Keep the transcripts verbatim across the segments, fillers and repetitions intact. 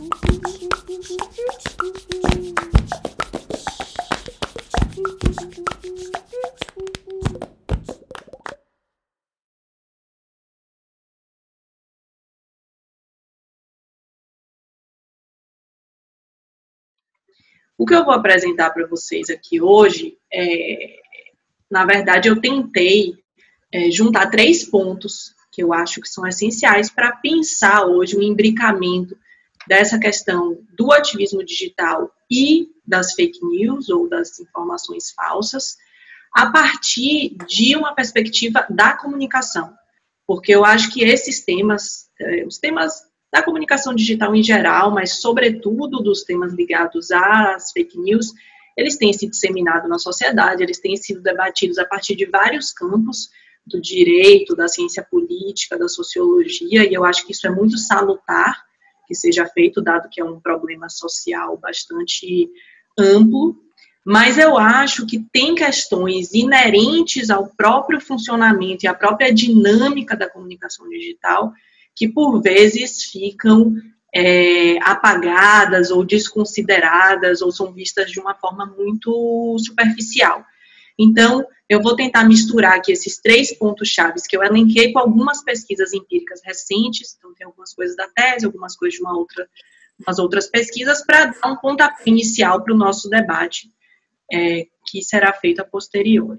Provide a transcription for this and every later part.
O que eu vou apresentar para vocês aqui hoje, é, na verdade, eu tentei é, juntar três pontos que eu acho que são essenciais para pensar hoje o imbricamento dessa questão do ativismo digital e das fake news ou das informações falsas, a partir de uma perspectiva da comunicação. Porque eu acho que esses temas, é, os temas da comunicação digital em geral, mas sobretudo dos temas ligados às fake news, eles têm sido disseminados na sociedade, eles têm sido debatidos a partir de vários campos, do direito, da ciência política, da sociologia, e eu acho que isso é muito salutar que seja feito, dado que é um problema social bastante amplo, mas eu acho que tem questões inerentes ao próprio funcionamento e à própria dinâmica da comunicação digital que, por vezes, ficam é, apagadas ou desconsideradas ou são vistas de uma forma muito superficial. Então, eu vou tentar misturar aqui esses três pontos chaves que eu elenquei com algumas pesquisas empíricas recentes, então tem algumas coisas da tese, algumas coisas de uma outra, umas outras pesquisas, para dar um pontapé inicial para o nosso debate, é, que será feito a posteriori.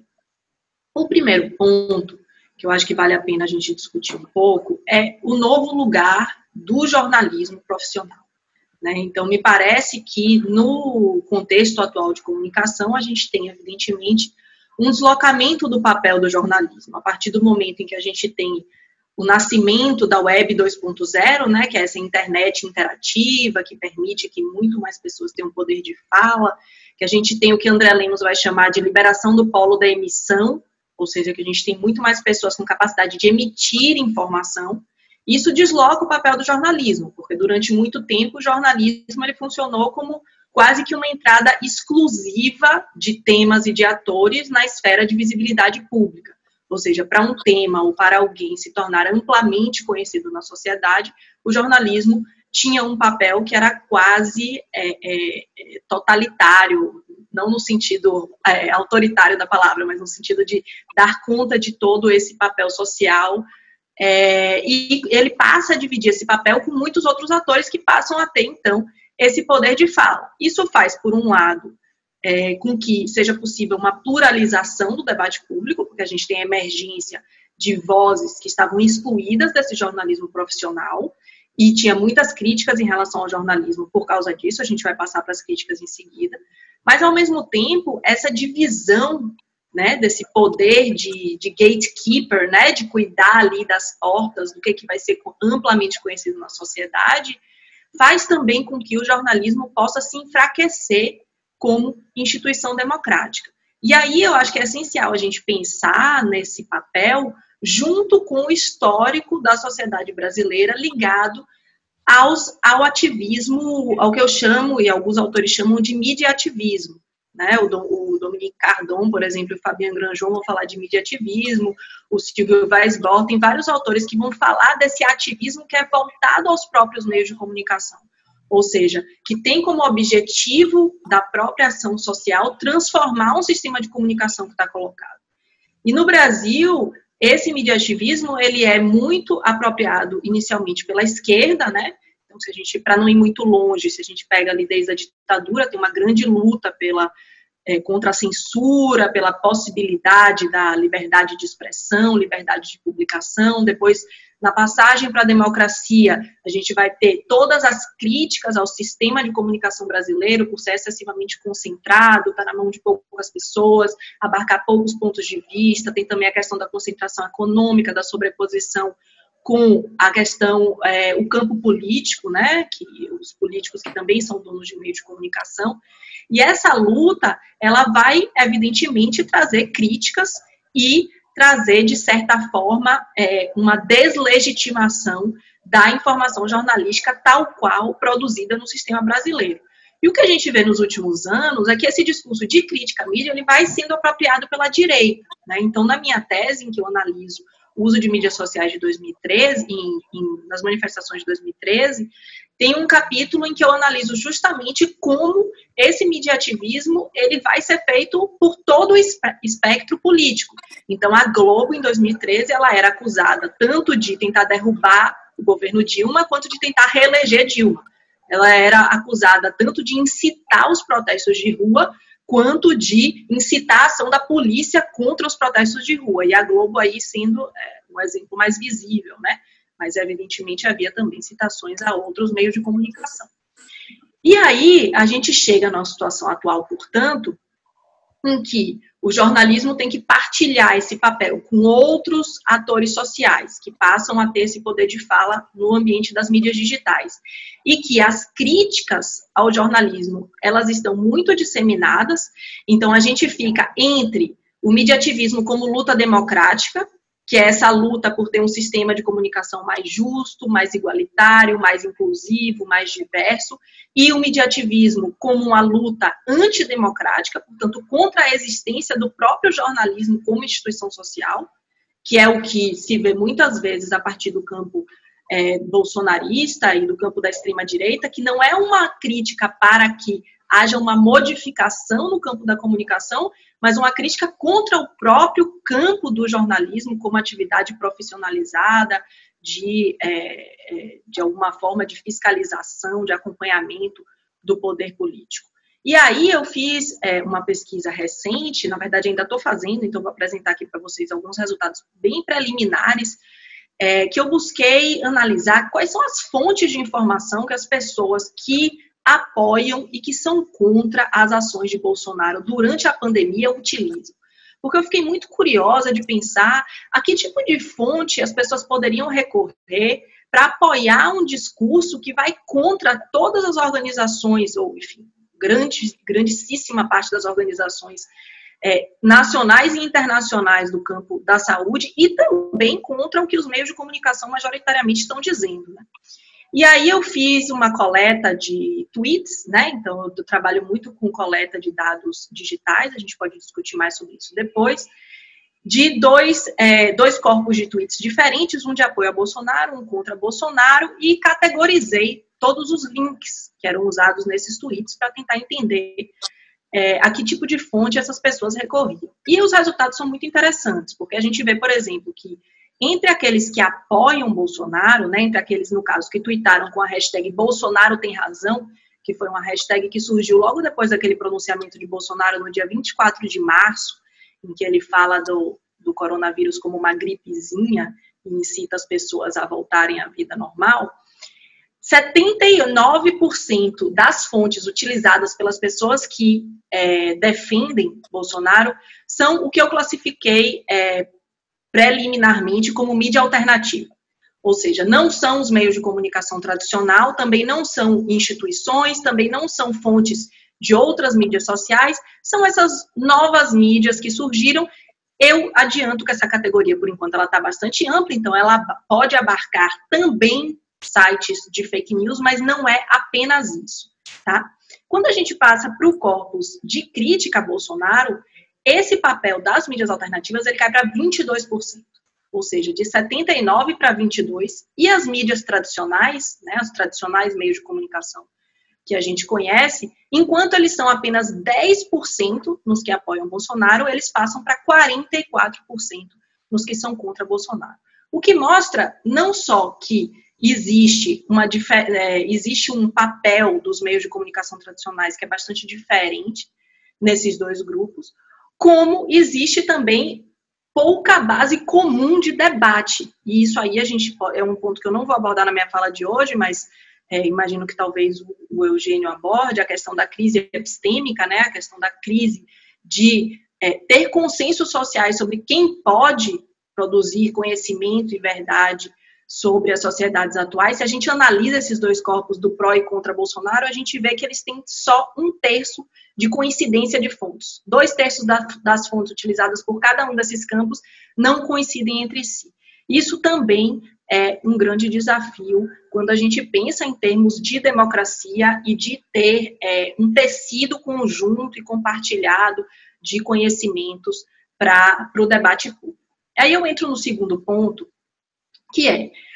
O primeiro ponto, que eu acho que vale a pena a gente discutir um pouco, é o novo lugar do jornalismo profissional. Né? Então, me parece que no contexto atual de comunicação, a gente tem, evidentemente, um deslocamento do papel do jornalismo. A partir do momento em que a gente tem o nascimento da Web dois ponto zero, né, que é essa internet interativa, que permite que muito mais pessoas tenham poder de fala, que a gente tem o que André Lemos vai chamar de liberação do polo da emissão, ou seja, que a gente tem muito mais pessoas com capacidade de emitir informação. Isso desloca o papel do jornalismo, porque durante muito tempo o jornalismo ele funcionou como quase que uma entrada exclusiva de temas e de atores na esfera de visibilidade pública. Ou seja, para um tema ou para alguém se tornar amplamente conhecido na sociedade, o jornalismo tinha um papel que era quase é, é, totalitário, não no sentido é, autoritário da palavra, mas no sentido de dar conta de todo esse papel social. É, e ele passa a dividir esse papel com muitos outros atores que passam a ter, então, esse poder de fala. Isso faz, por um lado, é, com que seja possível uma pluralização do debate público, porque a gente tem a emergência de vozes que estavam excluídas desse jornalismo profissional, e tinha muitas críticas em relação ao jornalismo por causa disso, a gente vai passar para as críticas em seguida, mas, ao mesmo tempo, essa divisão, né, desse poder de, de gatekeeper, né, de cuidar ali das portas, do que, que vai ser amplamente conhecido na sociedade, faz também com que o jornalismo possa se enfraquecer como instituição democrática. E aí eu acho que é essencial a gente pensar nesse papel junto com o histórico da sociedade brasileira ligado aos, ao ativismo, ao que eu chamo, e alguns autores chamam de mediativismo. Né? O, o Dominique Cardon, por exemplo, e o Fabien Granjon vão falar de mediativismo, o Silvio Weisbord, tem vários autores que vão falar desse ativismo que é voltado aos próprios meios de comunicação. Ou seja, que tem como objetivo da própria ação social transformar um sistema de comunicação que está colocado. E no Brasil, esse mediativismo, ele é muito apropriado inicialmente pela esquerda, né? Então, se a gente, para não ir muito longe, se a gente pega ali desde a ditadura, tem uma grande luta pela, é, contra a censura, pela possibilidade da liberdade de expressão, liberdade de publicação. Depois, na passagem para a democracia, a gente vai ter todas as críticas ao sistema de comunicação brasileiro por ser excessivamente concentrado, estar na mão de poucas pessoas, abarcar poucos pontos de vista. Tem também a questão da concentração econômica, da sobreposição com a questão, é, o campo político, né, que os políticos que também são donos de meio de comunicação, e essa luta, ela vai, evidentemente, trazer críticas e trazer, de certa forma, é, uma deslegitimação da informação jornalística tal qual produzida no sistema brasileiro. E o que a gente vê nos últimos anos é que esse discurso de crítica à mídia, ele vai sendo apropriado pela direita, né? Então, na minha tese, em que eu analiso o uso de mídias sociais de dois mil e treze, em, em, nas manifestações de dois mil e treze, tem um capítulo em que eu analiso justamente como esse mediativismo ele vai ser feito por todo o espectro político. Então, a Globo, em dois mil e treze, ela era acusada tanto de tentar derrubar o governo Dilma, quanto de tentar reeleger Dilma. Ela era acusada tanto de incitar os protestos de rua, quanto de incitar a ação da polícia contra os protestos de rua. E a Globo aí sendo é, um exemplo mais visível, né? Mas, evidentemente, havia também citações a outros meios de comunicação. E aí, a gente chega na situação atual, portanto, em que o jornalismo tem que partilhar esse papel com outros atores sociais, que passam a ter esse poder de fala no ambiente das mídias digitais. E que as críticas ao jornalismo, elas estão muito disseminadas, então a gente fica entre o mediativismo como luta democrática, que é essa luta por ter um sistema de comunicação mais justo, mais igualitário, mais inclusivo, mais diverso, e o mediativismo como uma luta antidemocrática, portanto, contra a existência do próprio jornalismo como instituição social, que é o que se vê muitas vezes a partir do campo é, bolsonarista e do campo da extrema-direita, que não é uma crítica para que haja uma modificação no campo da comunicação, mas uma crítica contra o próprio campo do jornalismo como atividade profissionalizada, de, é, de alguma forma de fiscalização, de acompanhamento do poder político. E aí eu fiz é, uma pesquisa recente, na verdade ainda estou fazendo, então vou apresentar aqui para vocês alguns resultados bem preliminares, é, que eu busquei analisar quais são as fontes de informação que as pessoas que apoiam e que são contra as ações de Bolsonaro durante a pandemia utilizam. Porque eu fiquei muito curiosa de pensar a que tipo de fonte as pessoas poderiam recorrer para apoiar um discurso que vai contra todas as organizações, ou, enfim, grande, grandíssima parte das organizações é, nacionais e internacionais do campo da saúde, e também contra o que os meios de comunicação majoritariamente estão dizendo, né? E aí eu fiz uma coleta de tweets, né? Então eu trabalho muito com coleta de dados digitais, a gente pode discutir mais sobre isso depois, de dois, é, dois corpos de tweets diferentes, um de apoio a Bolsonaro, um contra Bolsonaro, e categorizei todos os links que eram usados nesses tweets para tentar entender é, a que tipo de fonte essas pessoas recorriam. E os resultados são muito interessantes, porque a gente vê, por exemplo, que entre aqueles que apoiam Bolsonaro, né, entre aqueles, no caso, que tuitaram com a hashtag Bolsonaro tem razão, que foi uma hashtag que surgiu logo depois daquele pronunciamento de Bolsonaro no dia vinte e quatro de março, em que ele fala do, do coronavírus como uma gripezinha e incita as pessoas a voltarem à vida normal, setenta e nove por cento das fontes utilizadas pelas pessoas que é, defendem Bolsonaro são o que eu classifiquei é, preliminarmente como mídia alternativa. Ou seja, não são os meios de comunicação tradicional, também não são instituições, também não são fontes de outras mídias sociais, são essas novas mídias que surgiram. Eu adianto que essa categoria, por enquanto, ela está bastante ampla, então ela pode abarcar também sites de fake news, mas não é apenas isso, tá? Quando a gente passa para o corpus de crítica a Bolsonaro, esse papel das mídias alternativas, ele cai para vinte e dois por cento, ou seja, de setenta e nove por cento para vinte e dois por cento, e as mídias tradicionais, né, os tradicionais meios de comunicação que a gente conhece, enquanto eles são apenas dez por cento nos que apoiam Bolsonaro, eles passam para quarenta e quatro por cento nos que são contra Bolsonaro. O que mostra não só que existe, uma, é, existe um papel dos meios de comunicação tradicionais que é bastante diferente nesses dois grupos, como existe também pouca base comum de debate. E isso aí a gente é um ponto que eu não vou abordar na minha fala de hoje, mas é, imagino que talvez o, o Eugênio aborde, a questão da crise epistêmica, né, a questão da crise de é, ter consensos sociais sobre quem pode produzir conhecimento e verdade sobre as sociedades atuais. Se a gente analisa esses dois corpos do pró e contra Bolsonaro, a gente vê que eles têm só um terço de coincidência de fontes. Dois terços das fontes utilizadas por cada um desses campos não coincidem entre si. Isso também é um grande desafio quando a gente pensa em termos de democracia e de ter é, um tecido conjunto e compartilhado de conhecimentos para o debate público. Aí eu entro no segundo ponto, que é,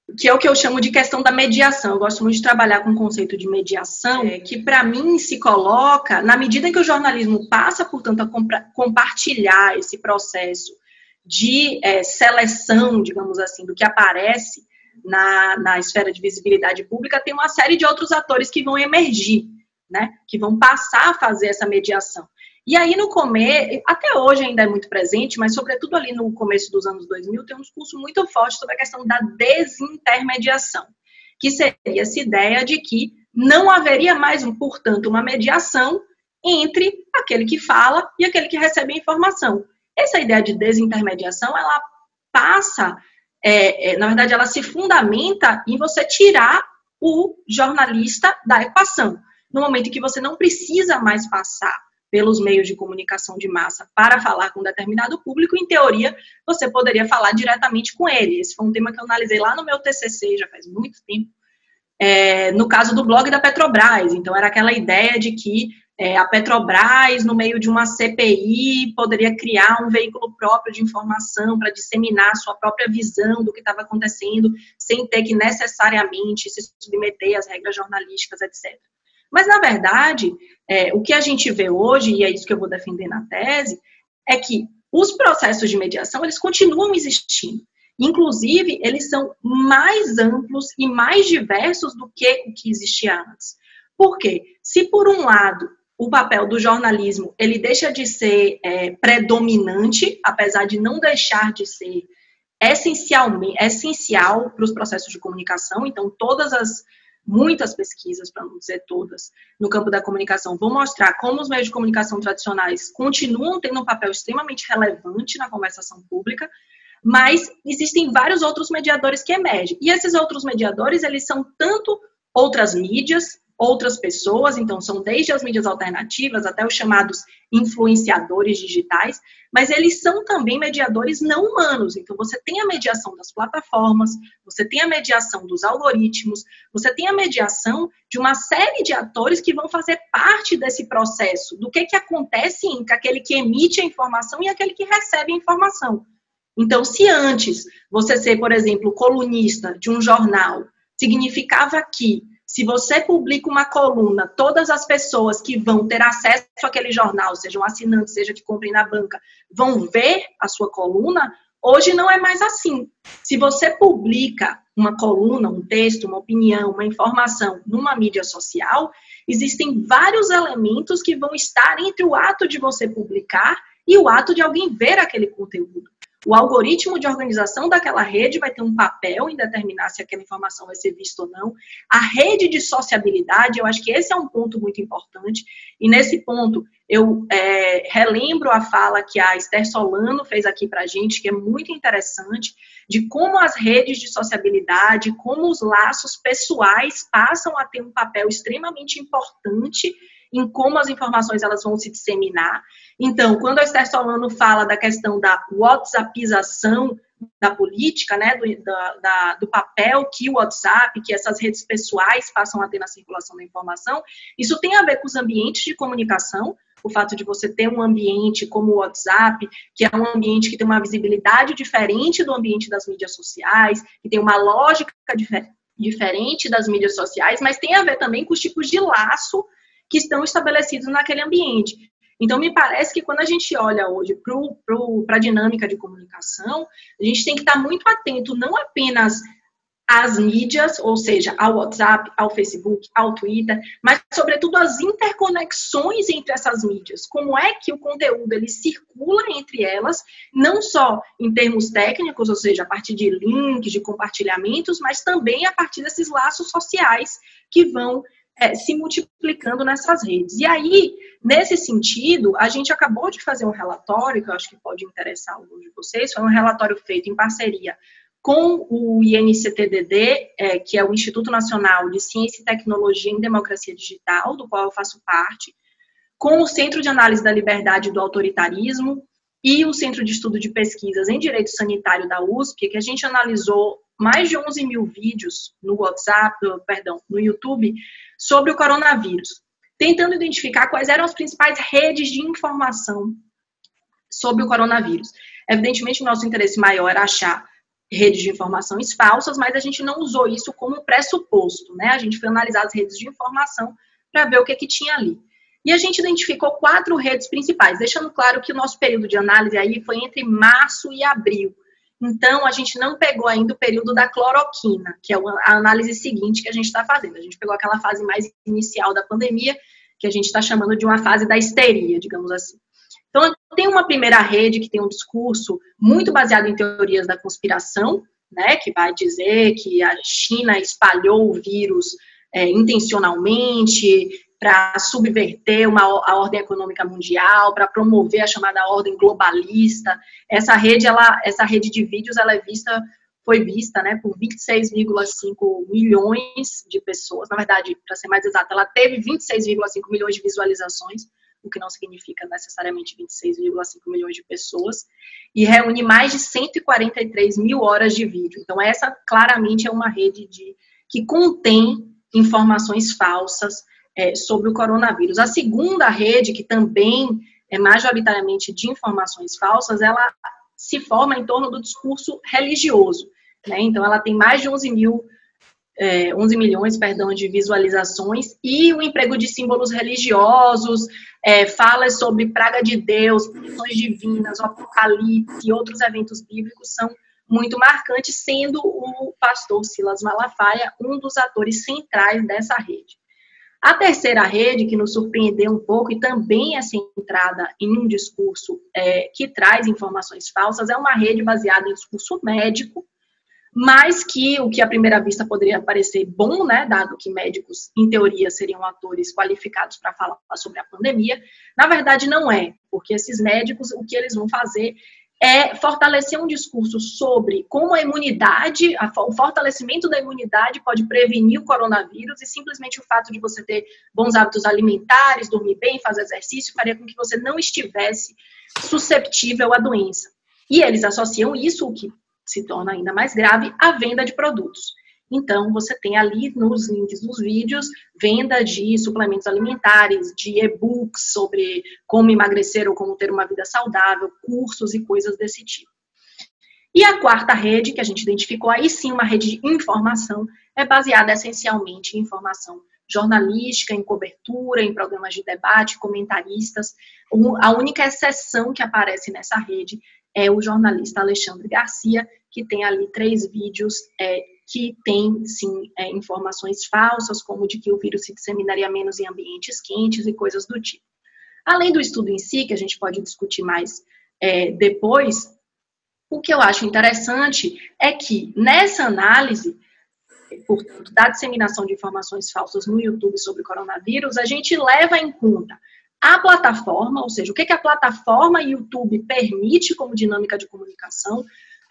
que é o que eu chamo de questão da mediação. Eu gosto muito de trabalhar com o conceito de mediação, é, que para mim se coloca, na medida em que o jornalismo passa, portanto, a compartilhar esse processo de é, seleção, digamos assim, do que aparece na, na esfera de visibilidade pública, tem uma série de outros atores que vão emergir, né, que vão passar a fazer essa mediação. E aí, no começo, até hoje ainda é muito presente, mas sobretudo ali no começo dos anos dois mil, tem um discurso muito forte sobre a questão da desintermediação, que seria essa ideia de que não haveria mais, portanto, uma mediação entre aquele que fala e aquele que recebe a informação. Essa ideia de desintermediação, ela passa, é, é, na verdade, ela se fundamenta em você tirar o jornalista da equação. No momento em que você não precisa mais passar pelos meios de comunicação de massa para falar com um determinado público, em teoria, você poderia falar diretamente com ele. Esse foi um tema que eu analisei lá no meu T C C, já faz muito tempo, é, no caso do blog da Petrobras. Então, era aquela ideia de que é, a Petrobras, no meio de uma C P I, poderia criar um veículo próprio de informação para disseminar sua própria visão do que estava acontecendo, sem ter que necessariamente se submeter às regras jornalísticas, etcétera. Mas, na verdade, é, o que a gente vê hoje, e é isso que eu vou defender na tese, é que os processos de mediação, eles continuam existindo. Inclusive, eles são mais amplos e mais diversos do que o que existia antes. Por quê? Se, por um lado, o papel do jornalismo, ele deixa de ser é, predominante, apesar de não deixar de ser essencialmente, essencial para os processos de comunicação, então, todas as muitas pesquisas, para não dizer todas, no campo da comunicação, vão mostrar como os meios de comunicação tradicionais continuam tendo um papel extremamente relevante na conversação pública, mas existem vários outros mediadores que emergem. E esses outros mediadores, eles são tanto outras mídias, outras pessoas, então são desde as mídias alternativas até os chamados influenciadores digitais, mas eles são também mediadores não humanos. Então você tem a mediação das plataformas, você tem a mediação dos algoritmos, você tem a mediação de uma série de atores que vão fazer parte desse processo, do que, que acontece entre aquele que emite a informação e aquele que recebe a informação. Então, se antes você ser, por exemplo, colunista de um jornal, significava que se você publica uma coluna, todas as pessoas que vão ter acesso àquele jornal, sejam assinantes, seja que comprem na banca, vão ver a sua coluna, hoje não é mais assim. Se você publica uma coluna, um texto, uma opinião, uma informação numa mídia social, existem vários elementos que vão estar entre o ato de você publicar e o ato de alguém ver aquele conteúdo. O algoritmo de organização daquela rede vai ter um papel em determinar se aquela informação vai ser vista ou não. A rede de sociabilidade, eu acho que esse é um ponto muito importante. E nesse ponto, eu é, relembro a fala que a Esther Solano fez aqui para a gente, que é muito interessante, de como as redes de sociabilidade, como os laços pessoais passam a ter um papel extremamente importante em como as informações elas vão se disseminar. Então, quando a Esther Solano fala da questão da WhatsAppização da política, né, do, da, da, do papel que o WhatsApp, que essas redes pessoais passam a ter na circulação da informação, isso tem a ver com os ambientes de comunicação, o fato de você ter um ambiente como o WhatsApp, que é um ambiente que tem uma visibilidade diferente do ambiente das mídias sociais, que tem uma lógica dif- diferente das mídias sociais, mas tem a ver também com os tipos de laço que estão estabelecidos naquele ambiente. Então, me parece que quando a gente olha hoje para a dinâmica de comunicação, a gente tem que estar muito atento não apenas às mídias, ou seja, ao WhatsApp, ao Facebook, ao Twitter, mas, sobretudo, às interconexões entre essas mídias. Como é que o conteúdo ele circula entre elas, não só em termos técnicos, ou seja, a partir de links, de compartilhamentos, mas também a partir desses laços sociais que vão É, se multiplicando nessas redes. E aí, nesse sentido, a gente acabou de fazer um relatório, que eu acho que pode interessar alguns de vocês, foi um relatório feito em parceria com o I N C T D D, é, que é o Instituto Nacional de Ciência e Tecnologia em Democracia Digital, do qual eu faço parte, com o Centro de Análise da Liberdade e do Autoritarismo e o Centro de Estudo de Pesquisas em Direito Sanitário da U S P, que a gente analisou mais de onze mil vídeos no WhatsApp, perdão, no YouTube, sobre o coronavírus, tentando identificar quais eram as principais redes de informação sobre o coronavírus. Evidentemente, o nosso interesse maior era achar redes de informações falsas, mas a gente não usou isso como pressuposto, né? A gente foi analisar as redes de informação para ver o que, que tinha ali. E a gente identificou quatro redes principais, deixando claro que o nosso período de análise aí foi entre março e abril. Então, a gente não pegou ainda o período da cloroquina, que é a análise seguinte que a gente está fazendo. A gente pegou aquela fase mais inicial da pandemia, que a gente está chamando de uma fase da histeria, digamos assim. Então, tem uma primeira rede que tem um discurso muito baseado em teorias da conspiração, né, que vai dizer que a China espalhou o vírus é, intencionalmente para subverter uma, a ordem econômica mundial, para promover a chamada ordem globalista. Essa rede, ela, essa rede de vídeos, ela é vista, foi vista, né, por vinte e seis vírgula cinco milhões de pessoas. Na verdade, para ser mais exato, ela teve vinte e seis vírgula cinco milhões de visualizações, o que não significa necessariamente vinte e seis vírgula cinco milhões de pessoas, e reúne mais de cento e quarenta e três mil horas de vídeo. Então, essa claramente é uma rede de, que contém informações falsas é, sobre o coronavírus. A segunda rede, que também é majoritariamente de informações falsas, ela se forma em torno do discurso religioso, né? Então, ela tem mais de onze mil É, onze milhões, perdão, de visualizações, e o emprego de símbolos religiosos, é, falas sobre praga de Deus, punições divinas, o apocalipse e outros eventos bíblicos são muito marcantes, sendo o pastor Silas Malafaia um dos atores centrais dessa rede. A terceira rede, que nos surpreendeu um pouco e também é centrada em um discurso é, que traz informações falsas, é uma rede baseada em discurso médico, mas que o que à primeira vista poderia parecer bom, né, dado que médicos, em teoria, seriam atores qualificados para falar sobre a pandemia, na verdade não é, porque esses médicos, o que eles vão fazer é fortalecer um discurso sobre como a imunidade, a, o fortalecimento da imunidade pode prevenir o coronavírus, e simplesmente o fato de você ter bons hábitos alimentares, dormir bem, fazer exercício, faria com que você não estivesse susceptível à doença. E eles associam isso, o que se torna ainda mais grave, a venda de produtos. Então, você tem ali nos links dos vídeos, venda de suplementos alimentares, de e-books sobre como emagrecer ou como ter uma vida saudável, cursos e coisas desse tipo. E a quarta rede, que a gente identificou, aí sim uma rede de informação, é baseada essencialmente em informação jornalística, em cobertura, em programas de debate, comentaristas. A única exceção que aparece nessa rede é o jornalista Alexandre Garcia, que tem ali três vídeos é, que tem, sim, é, informações falsas, como de que o vírus se disseminaria menos em ambientes quentes e coisas do tipo. Além do estudo em si, que a gente pode discutir mais é, depois, o que eu acho interessante é que, nessa análise, portanto, da disseminação de informações falsas no YouTube sobre o coronavírus, a gente leva em conta a plataforma, ou seja, o que, que a plataforma YouTube permite como dinâmica de comunicação,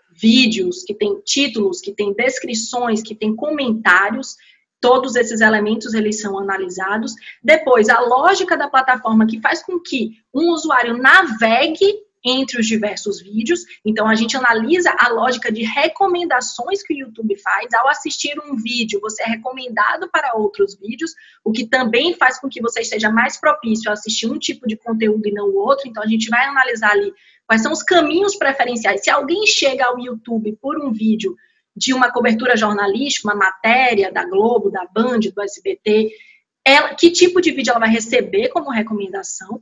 vídeos que têm títulos, que têm descrições, que têm comentários, todos esses elementos eles são analisados. Depois, a lógica da plataforma que faz com que um usuário navegue entre os diversos vídeos. Então, a gente analisa a lógica de recomendações que o YouTube faz. Ao assistir um vídeo, você é recomendado para outros vídeos, o que também faz com que você esteja mais propício a assistir um tipo de conteúdo e não o outro. Então, a gente vai analisar ali quais são os caminhos preferenciais. Se alguém chega ao YouTube por um vídeo de uma cobertura jornalística, uma matéria da Globo, da Band, do S B T, ela, que tipo de vídeo ela vai receber como recomendação?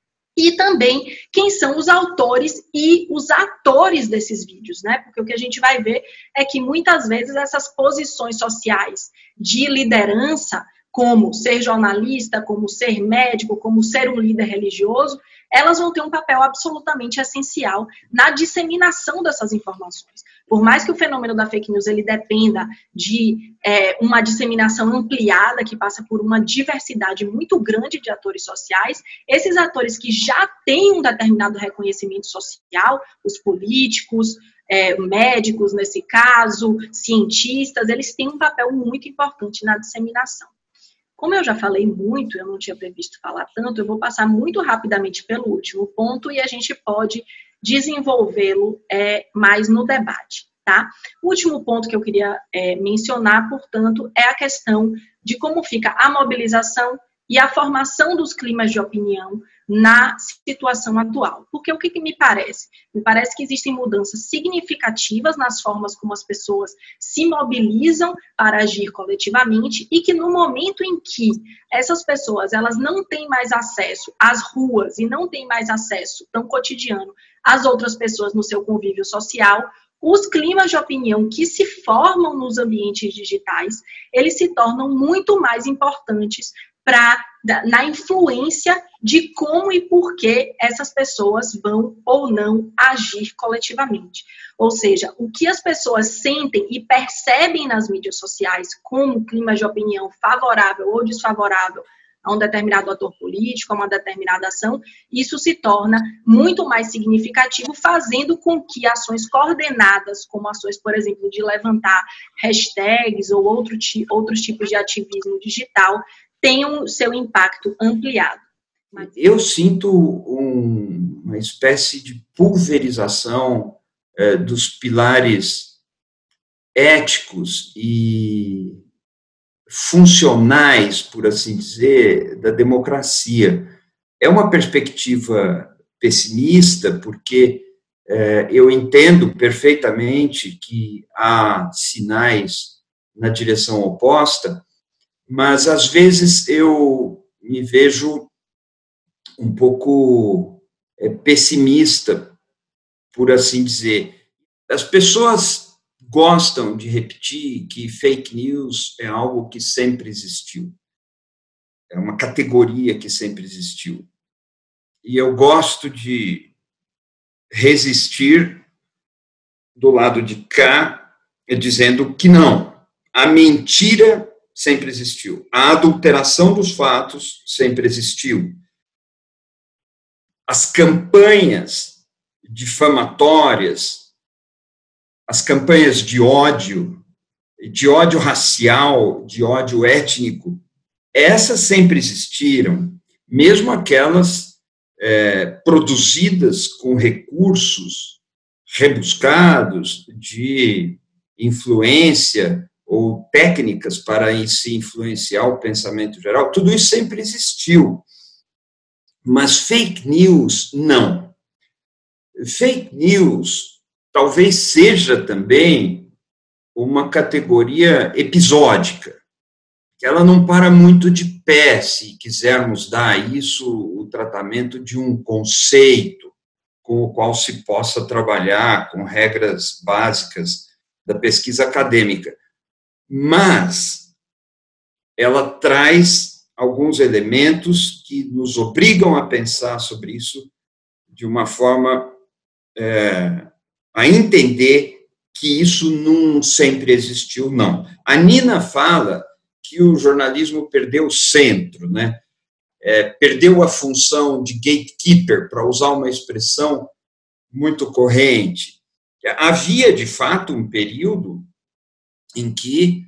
E também quem são os autores e os atores desses vídeos, né? Porque o que a gente vai ver é que muitas vezes essas posições sociais de liderança, como ser jornalista, como ser médico, como ser um líder religioso, elas vão ter um papel absolutamente essencial na disseminação dessas informações. Por mais que o fenômeno da fake news ele dependa de é, uma disseminação ampliada, que passa por uma diversidade muito grande de atores sociais, esses atores que já têm um determinado reconhecimento social, os políticos, é, médicos nesse caso, cientistas, eles têm um papel muito importante na disseminação. Como eu já falei muito, eu não tinha previsto falar tanto, eu vou passar muito rapidamente pelo último ponto e a gente pode desenvolvê-lo é, mais no debate, tá? O último ponto que eu queria é, mencionar, portanto, é a questão de como fica a mobilização e a formação dos climas de opinião na situação atual. Porque o que, que me parece? Me parece que existem mudanças significativas nas formas como as pessoas se mobilizam para agir coletivamente e que no momento em que essas pessoas elas não têm mais acesso às ruas e não têm mais acesso tão cotidiano às outras pessoas no seu convívio social, os climas de opinião que se formam nos ambientes digitais, eles se tornam muito mais importantes para na influência de como e por que essas pessoas vão ou não agir coletivamente. Ou seja, o que as pessoas sentem e percebem nas mídias sociais como clima de opinião favorável ou desfavorável a um determinado ator político, a uma determinada ação, isso se torna muito mais significativo, fazendo com que ações coordenadas, como ações, por exemplo, de levantar hashtags ou outro, outros tipos de ativismo digital, tenham seu impacto ampliado. Mas... Eu sinto um, uma espécie de pulverização é, dos pilares éticos e funcionais, por assim dizer, da democracia. É uma perspectiva pessimista, porque é, eu entendo perfeitamente que há sinais na direção oposta, mas às vezes eu me vejo um pouco é, pessimista, por assim dizer. As pessoas gostam de repetir que fake news é algo que sempre existiu. É uma categoria que sempre existiu. E eu gosto de resistir do lado de cá, dizendo que não. A mentira sempre existiu. A adulteração dos fatos sempre existiu. As campanhas difamatórias, as campanhas de ódio, de ódio racial, de ódio étnico, essas sempre existiram, mesmo aquelas é, produzidas com recursos rebuscados de influência ou técnicas para se influenciar o pensamento geral, tudo isso sempre existiu. Mas fake news, não. Fake news talvez seja também uma categoria episódica, que ela não para muito de pé, se quisermos dar a isso o tratamento de um conceito com o qual se possa trabalhar com regras básicas da pesquisa acadêmica. Mas ela traz alguns elementos que nos obrigam a pensar sobre isso de uma forma é, a entender que isso não sempre existiu, não. A Nina fala que o jornalismo perdeu o centro, né? É, perdeu a função de gatekeeper, para usar uma expressão muito corrente. Havia, de fato, um período em que,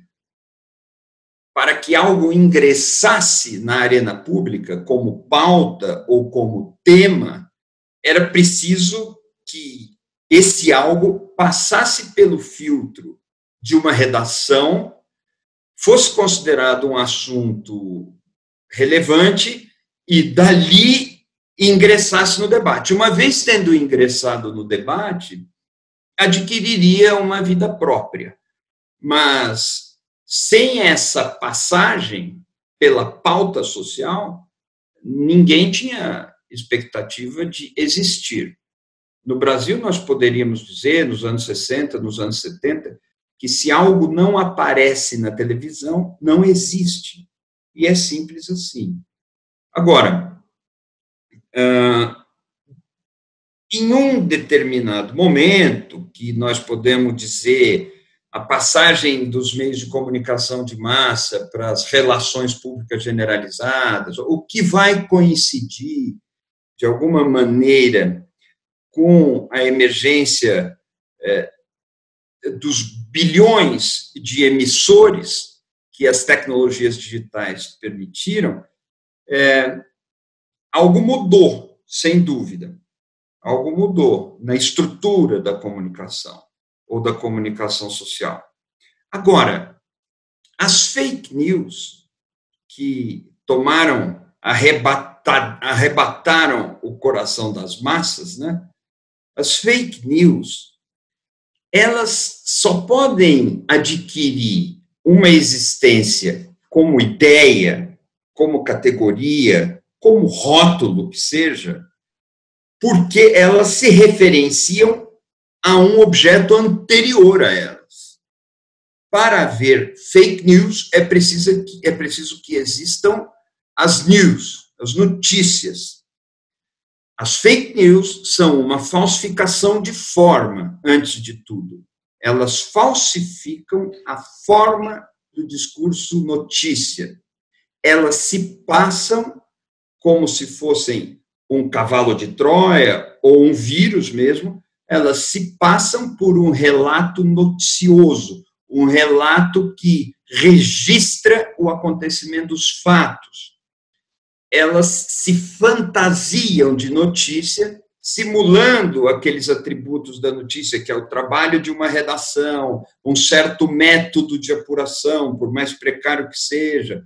para que algo ingressasse na arena pública como pauta ou como tema, era preciso que esse algo passasse pelo filtro de uma redação, fosse considerado um assunto relevante e, dali, ingressasse no debate. Uma vez tendo ingressado no debate, adquiriria uma vida própria. Mas, sem essa passagem pela pauta social, ninguém tinha expectativa de existir. No Brasil, nós poderíamos dizer, nos anos sessenta, nos anos setenta, que se algo não aparece na televisão, não existe. E é simples assim. Agora, em um determinado momento, que nós podemos dizer a passagem dos meios de comunicação de massa para as relações públicas generalizadas, o que vai coincidir, de alguma maneira, com a emergência é, dos bilhões de emissores que as tecnologias digitais permitiram, é, algo mudou, sem dúvida. Algo mudou na estrutura da comunicação ou da comunicação social. Agora, as fake news que tomaram arrebatar, arrebataram o coração das massas, né? As fake news, elas só podem adquirir uma existência como ideia, como categoria, como rótulo que seja, porque elas se referenciam a um objeto anterior a elas. Para haver fake news, é preciso que, é preciso que existam as news, as notícias. As fake news são uma falsificação de forma, antes de tudo. Elas falsificam a forma do discurso notícia. Elas se passam como se fossem um cavalo de Troia ou um vírus mesmo, elas se passam por um relato noticioso, um relato que registra o acontecimento dos fatos. Elas se fantasiam de notícia, simulando aqueles atributos da notícia, que é o trabalho de uma redação, um certo método de apuração, por mais precário que seja,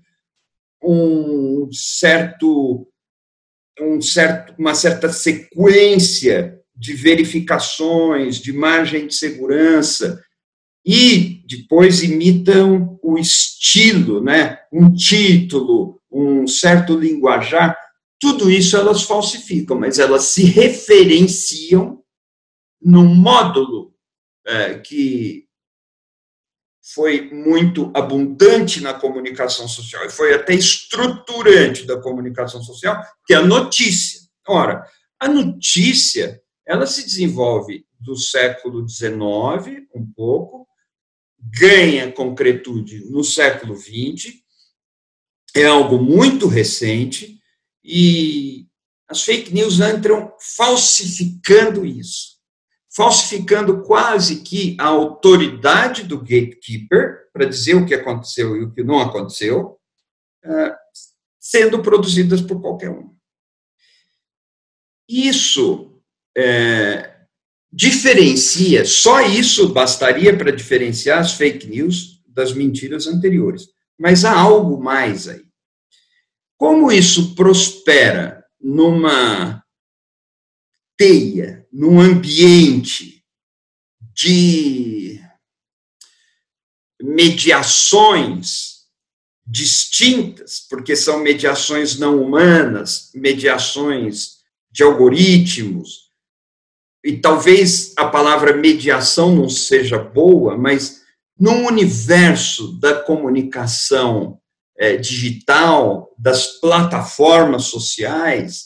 um certo, um certo, uma certa sequência de verificações, de margem de segurança, e depois imitam o estilo, né? Um título, um certo linguajar, tudo isso elas falsificam, mas elas se referenciam num módulo é, que foi muito abundante na comunicação social e foi até estruturante da comunicação social, que é a notícia. Ora, a notícia, ela se desenvolve do século dezenove, um pouco, ganha concretude no século vinte, é algo muito recente, e as fake news entram falsificando isso, falsificando quase que a autoridade do gatekeeper para dizer o que aconteceu e o que não aconteceu, sendo produzidas por qualquer um. Isso é, diferencia, só isso bastaria para diferenciar as fake news das mentiras anteriores. Mas há algo mais aí. Como isso prospera numa teia, num ambiente de mediações distintas, porque são mediações não humanas, mediações de algoritmos, e talvez a palavra mediação não seja boa, mas num universo da comunicação é, digital, das plataformas sociais,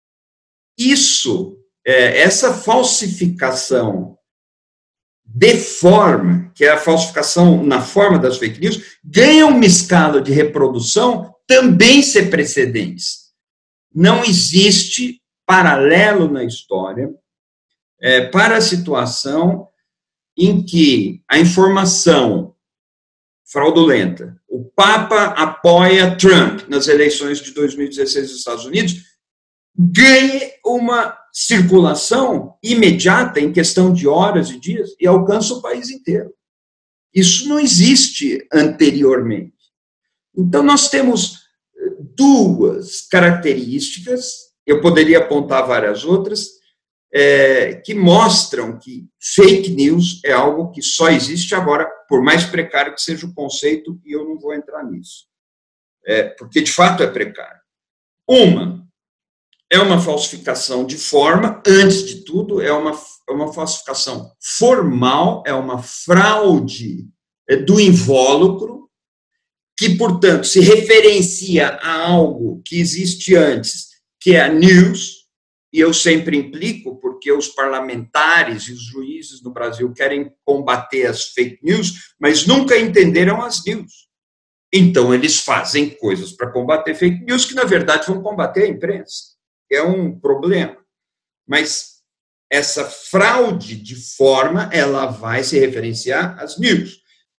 isso, é, essa falsificação de forma, que é a falsificação na forma das fake news, ganha uma escala de reprodução também sem precedentes. Não existe paralelo na história é, para a situação em que a informação fraudulenta, o Papa apoia Trump nas eleições de dois mil e dezesseis dos Estados Unidos, ganhe uma circulação imediata, em questão de horas e dias, e alcança o país inteiro. Isso não existe anteriormente. Então, nós temos duas características, eu poderia apontar várias outras, é, que mostram que fake news é algo que só existe agora, por mais precário que seja o conceito, e eu não vou entrar nisso, é, porque de fato é precário. Uma, é uma falsificação de forma, antes de tudo, é uma, é uma falsificação formal, é uma fraude do invólucro, que, portanto, se referencia a algo que existe antes, que é a news, e eu sempre implico, porque os parlamentares e os juízes no Brasil querem combater as fake news, mas nunca entenderam as news. Então, eles fazem coisas para combater fake news que, na verdade, vão combater a imprensa. É um problema. Mas essa fraude de forma, ela vai se referenciar às news.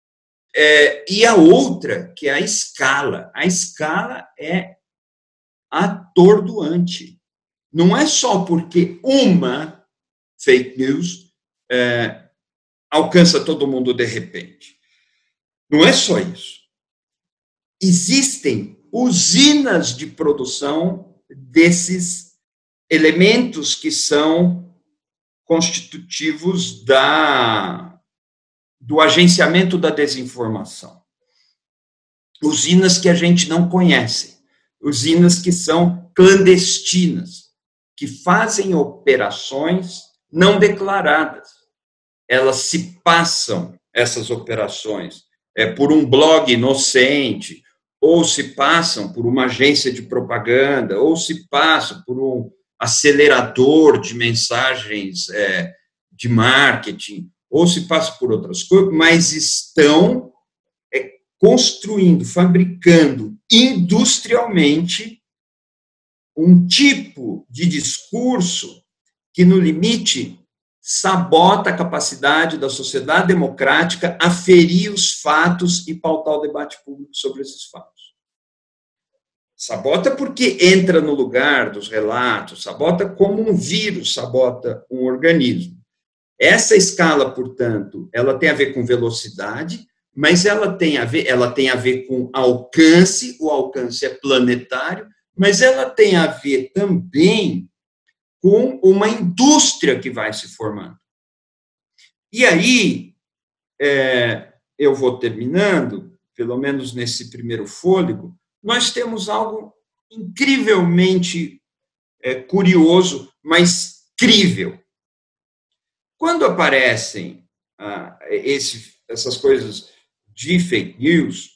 É, e a outra, que é a escala. A escala é atordoante. Não é só porque uma fake news é, alcança todo mundo de repente. Não é só isso. Existem usinas de produção desses elementos que são constitutivos da, do agenciamento da desinformação. Usinas que a gente não conhece, usinas que são clandestinas, que fazem operações não declaradas. Elas se passam, essas operações, é, por um blog inocente, ou se passam por uma agência de propaganda, ou se passam por um acelerador de mensagens é, de marketing, ou se passam por outras coisas, mas estão é, construindo, fabricando industrialmente um tipo de discurso que, no limite, sabota a capacidade da sociedade democrática a ferir os fatos e pautar o debate público sobre esses fatos. Sabota porque entra no lugar dos relatos, sabota como um vírus sabota um organismo. Essa escala, portanto, ela tem a ver com velocidade, mas ela tem a ver, ela tem a ver com alcance, o alcance é planetário, mas ela tem a ver também com uma indústria que vai se formando. E aí, é, eu vou terminando, pelo menos nesse primeiro fôlego, nós temos algo incrivelmente é, curioso, mas crível. Quando aparecem ah, esse, essas coisas de fake news,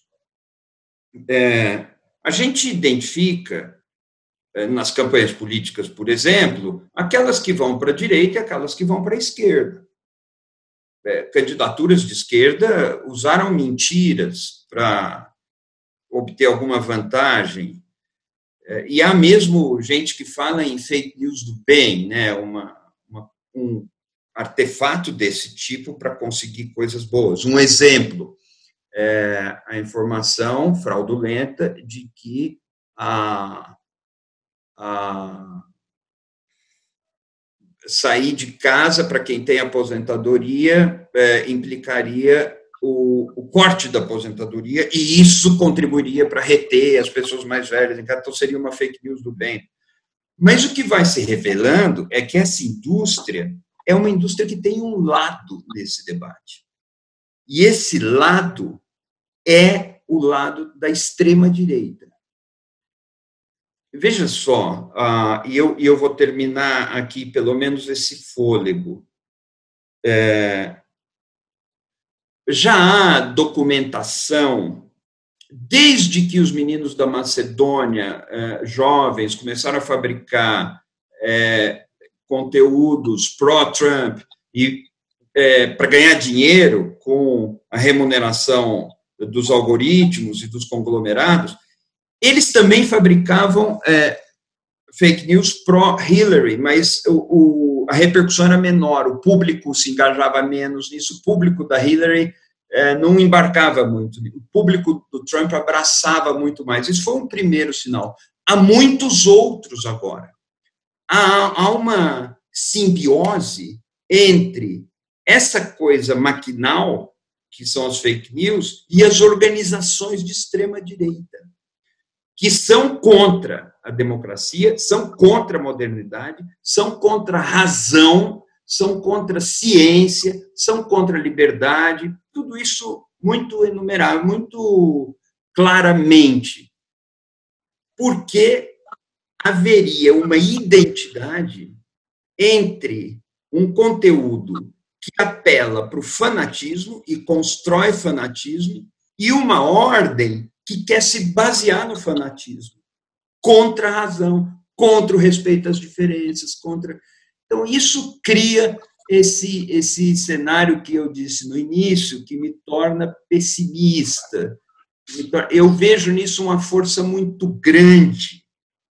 é, a gente identifica nas campanhas políticas, por exemplo, aquelas que vão para a direita e aquelas que vão para a esquerda. É, candidaturas de esquerda usaram mentiras para obter alguma vantagem. É, e há mesmo gente que fala em fake news do bem, né? Uma, uma, um artefato desse tipo para conseguir coisas boas. Um exemplo é a informação fraudulenta de que a A sair de casa, para quem tem aposentadoria, é, implicaria o, o corte da aposentadoria, e isso contribuiria para reter as pessoas mais velhas, então seria uma fake news do bem. Mas o que vai se revelando é que essa indústria é uma indústria que tem um lado nesse debate. E esse lado é o lado da extrema-direita. Veja só, uh, e eu, eu vou terminar aqui, pelo menos, esse fôlego. É, já há documentação, desde que os meninos da Macedônia, é, jovens, começaram a fabricar é, conteúdos pró-Trump e é, para ganhar dinheiro com a remuneração dos algoritmos e dos conglomerados, eles também fabricavam é, fake news pró-Hillary, mas o, o, a repercussão era menor, o público se engajava menos nisso, o público da Hillary é, não embarcava muito, o público do Trump abraçava muito mais. Isso foi um primeiro sinal. Há muitos outros agora. Há, há uma simbiose entre essa coisa maquinal, que são as fake news, e as organizações de extrema-direita, que são contra a democracia, são contra a modernidade, são contra a razão, são contra a ciência, são contra a liberdade, tudo isso muito enumerável, muito claramente. Porque haveria uma identidade entre um conteúdo que apela para o fanatismo e constrói fanatismo e uma ordem que quer se basear no fanatismo, contra a razão, contra o respeito às diferenças, contra... Então, isso cria esse, esse cenário que eu disse no início, que me torna pessimista. Eu vejo nisso uma força muito grande,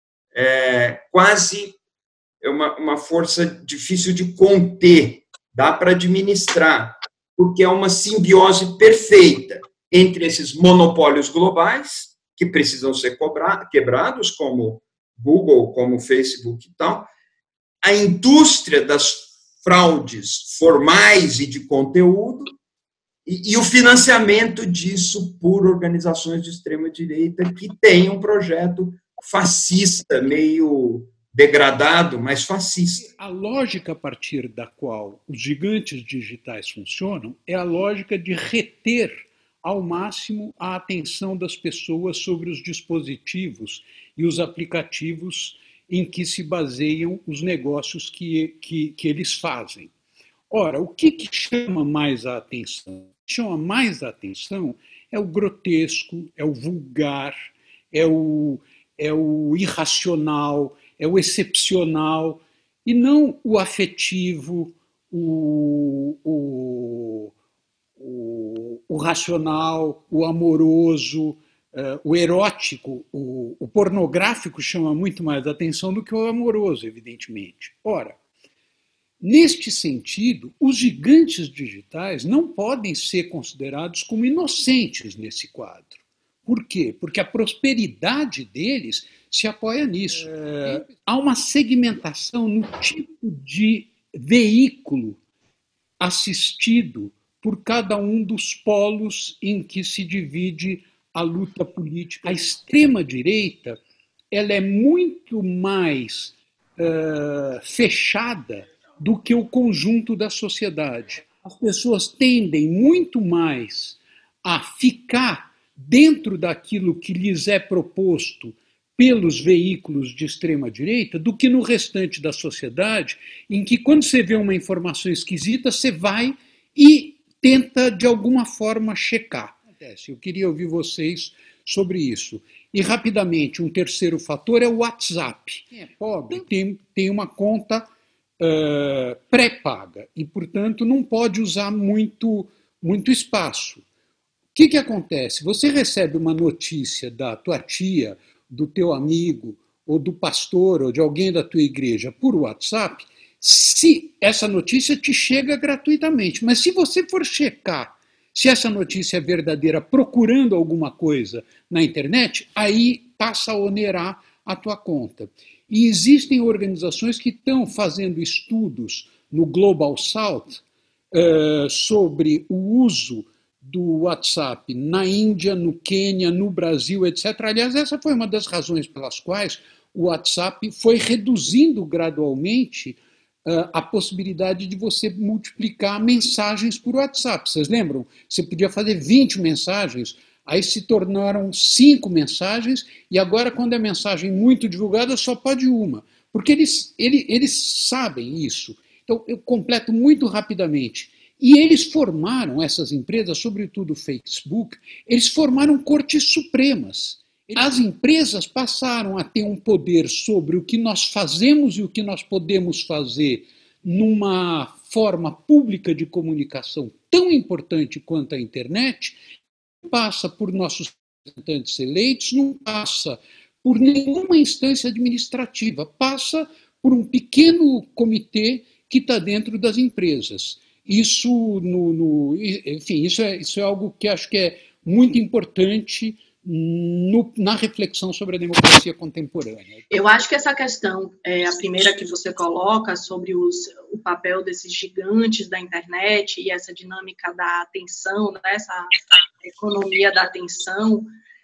é, quase uma, uma força difícil de conter, dá para administrar, porque é uma simbiose perfeita entre esses monopólios globais, que precisam ser quebrados, como Google, como Facebook e tal, a indústria das fraudes formais e de conteúdo, E, e o financiamento disso por organizações de extrema-direita que têm um projeto fascista, meio degradado, mas fascista. A lógica a partir da qual os gigantes digitais funcionam é a lógica de reter ao máximo a atenção das pessoas sobre os dispositivos e os aplicativos em que se baseiam os negócios que, que, que eles fazem. Ora, o que, que chama mais a atenção? O que chama mais a atenção é o grotesco, é o vulgar, é o, é o irracional, é o excepcional, e não o afetivo, o, o, o, o racional, o amoroso, uh, o erótico. O, o pornográfico chama muito mais atenção do que o amoroso, evidentemente. Ora, neste sentido, os gigantes digitais não podem ser considerados como inocentes nesse quadro. Por quê? Porque a prosperidade deles se apoia nisso. É, há uma segmentação no tipo de veículo assistido por cada um dos polos em que se divide a luta política. A extrema-direita ela é muito mais uh, fechada do que o conjunto da sociedade. As pessoas tendem muito mais a ficar dentro daquilo que lhes é proposto pelos veículos de extrema-direita do que no restante da sociedade, em que quando você vê uma informação esquisita, você vai e tenta de alguma forma checar. Eu queria ouvir vocês sobre isso. E rapidamente, um terceiro fator é o WhatsApp. Quem é pobre tem, tem uma conta uh, pré-paga e, portanto, não pode usar muito, muito espaço. O que, que acontece? Você recebe uma notícia da tua tia, do teu amigo, ou do pastor, ou de alguém da tua igreja por WhatsApp, se essa notícia te chega gratuitamente. Mas se você for checar se essa notícia é verdadeira procurando alguma coisa na internet, aí passa a onerar a tua conta. E existem organizações que estão fazendo estudos no Global South uh, sobre o uso do WhatsApp na Índia, no Quênia, no Brasil, etcétera. Aliás, essa foi uma das razões pelas quais o WhatsApp foi reduzindo gradualmente uh, a possibilidade de você multiplicar mensagens por WhatsApp. Vocês lembram? Você podia fazer vinte mensagens, aí se tornaram cinco mensagens, e agora, quando é mensagem muito divulgada, só pode uma. Porque eles, eles, eles sabem isso. Então, eu completo muito rapidamente. E eles formaram, essas empresas, sobretudo o Facebook, eles formaram cortes supremas. As empresas passaram a ter um poder sobre o que nós fazemos e o que nós podemos fazer numa forma pública de comunicação tão importante quanto a internet, não passa por nossos representantes eleitos, não passa por nenhuma instância administrativa, passa por um pequeno comitê que está dentro das empresas. Isso, no, no, enfim, isso é, isso é algo que acho que é muito importante no, na reflexão sobre a democracia contemporânea. Eu acho que essa questão, é, a primeira que você coloca sobre os, o papel desses gigantes da internet e essa dinâmica da atenção, né, essa economia da atenção,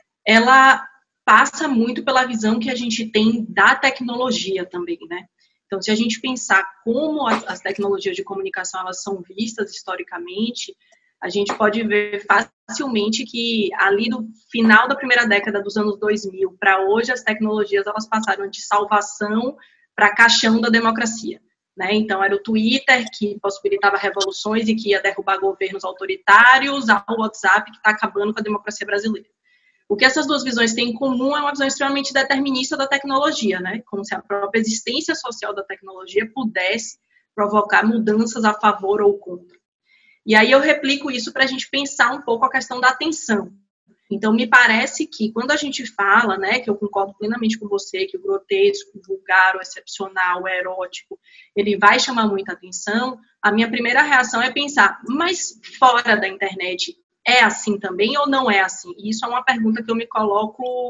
ela passa muito pela visão que a gente tem da tecnologia também, né? Então, se a gente pensar como as tecnologias de comunicação elas são vistas historicamente, a gente pode ver facilmente que ali do final da primeira década dos anos dois mil para hoje, as tecnologias elas passaram de salvação para caixão da democracia, né? Então, era o Twitter que possibilitava revoluções e que ia derrubar governos autoritários, ao WhatsApp que está acabando com a democracia brasileira. O que essas duas visões têm em comum é uma visão extremamente determinista da tecnologia, né? Como se a própria existência social da tecnologia pudesse provocar mudanças a favor ou contra. E aí eu replico isso para a gente pensar um pouco a questão da atenção. Então, me parece que quando a gente fala, né, que eu concordo plenamente com você, que o grotesco, o vulgar, o excepcional, o erótico, ele vai chamar muita atenção, a minha primeira reação é pensar, mas fora da internet, é assim também ou não é assim? E isso é uma pergunta que eu me coloco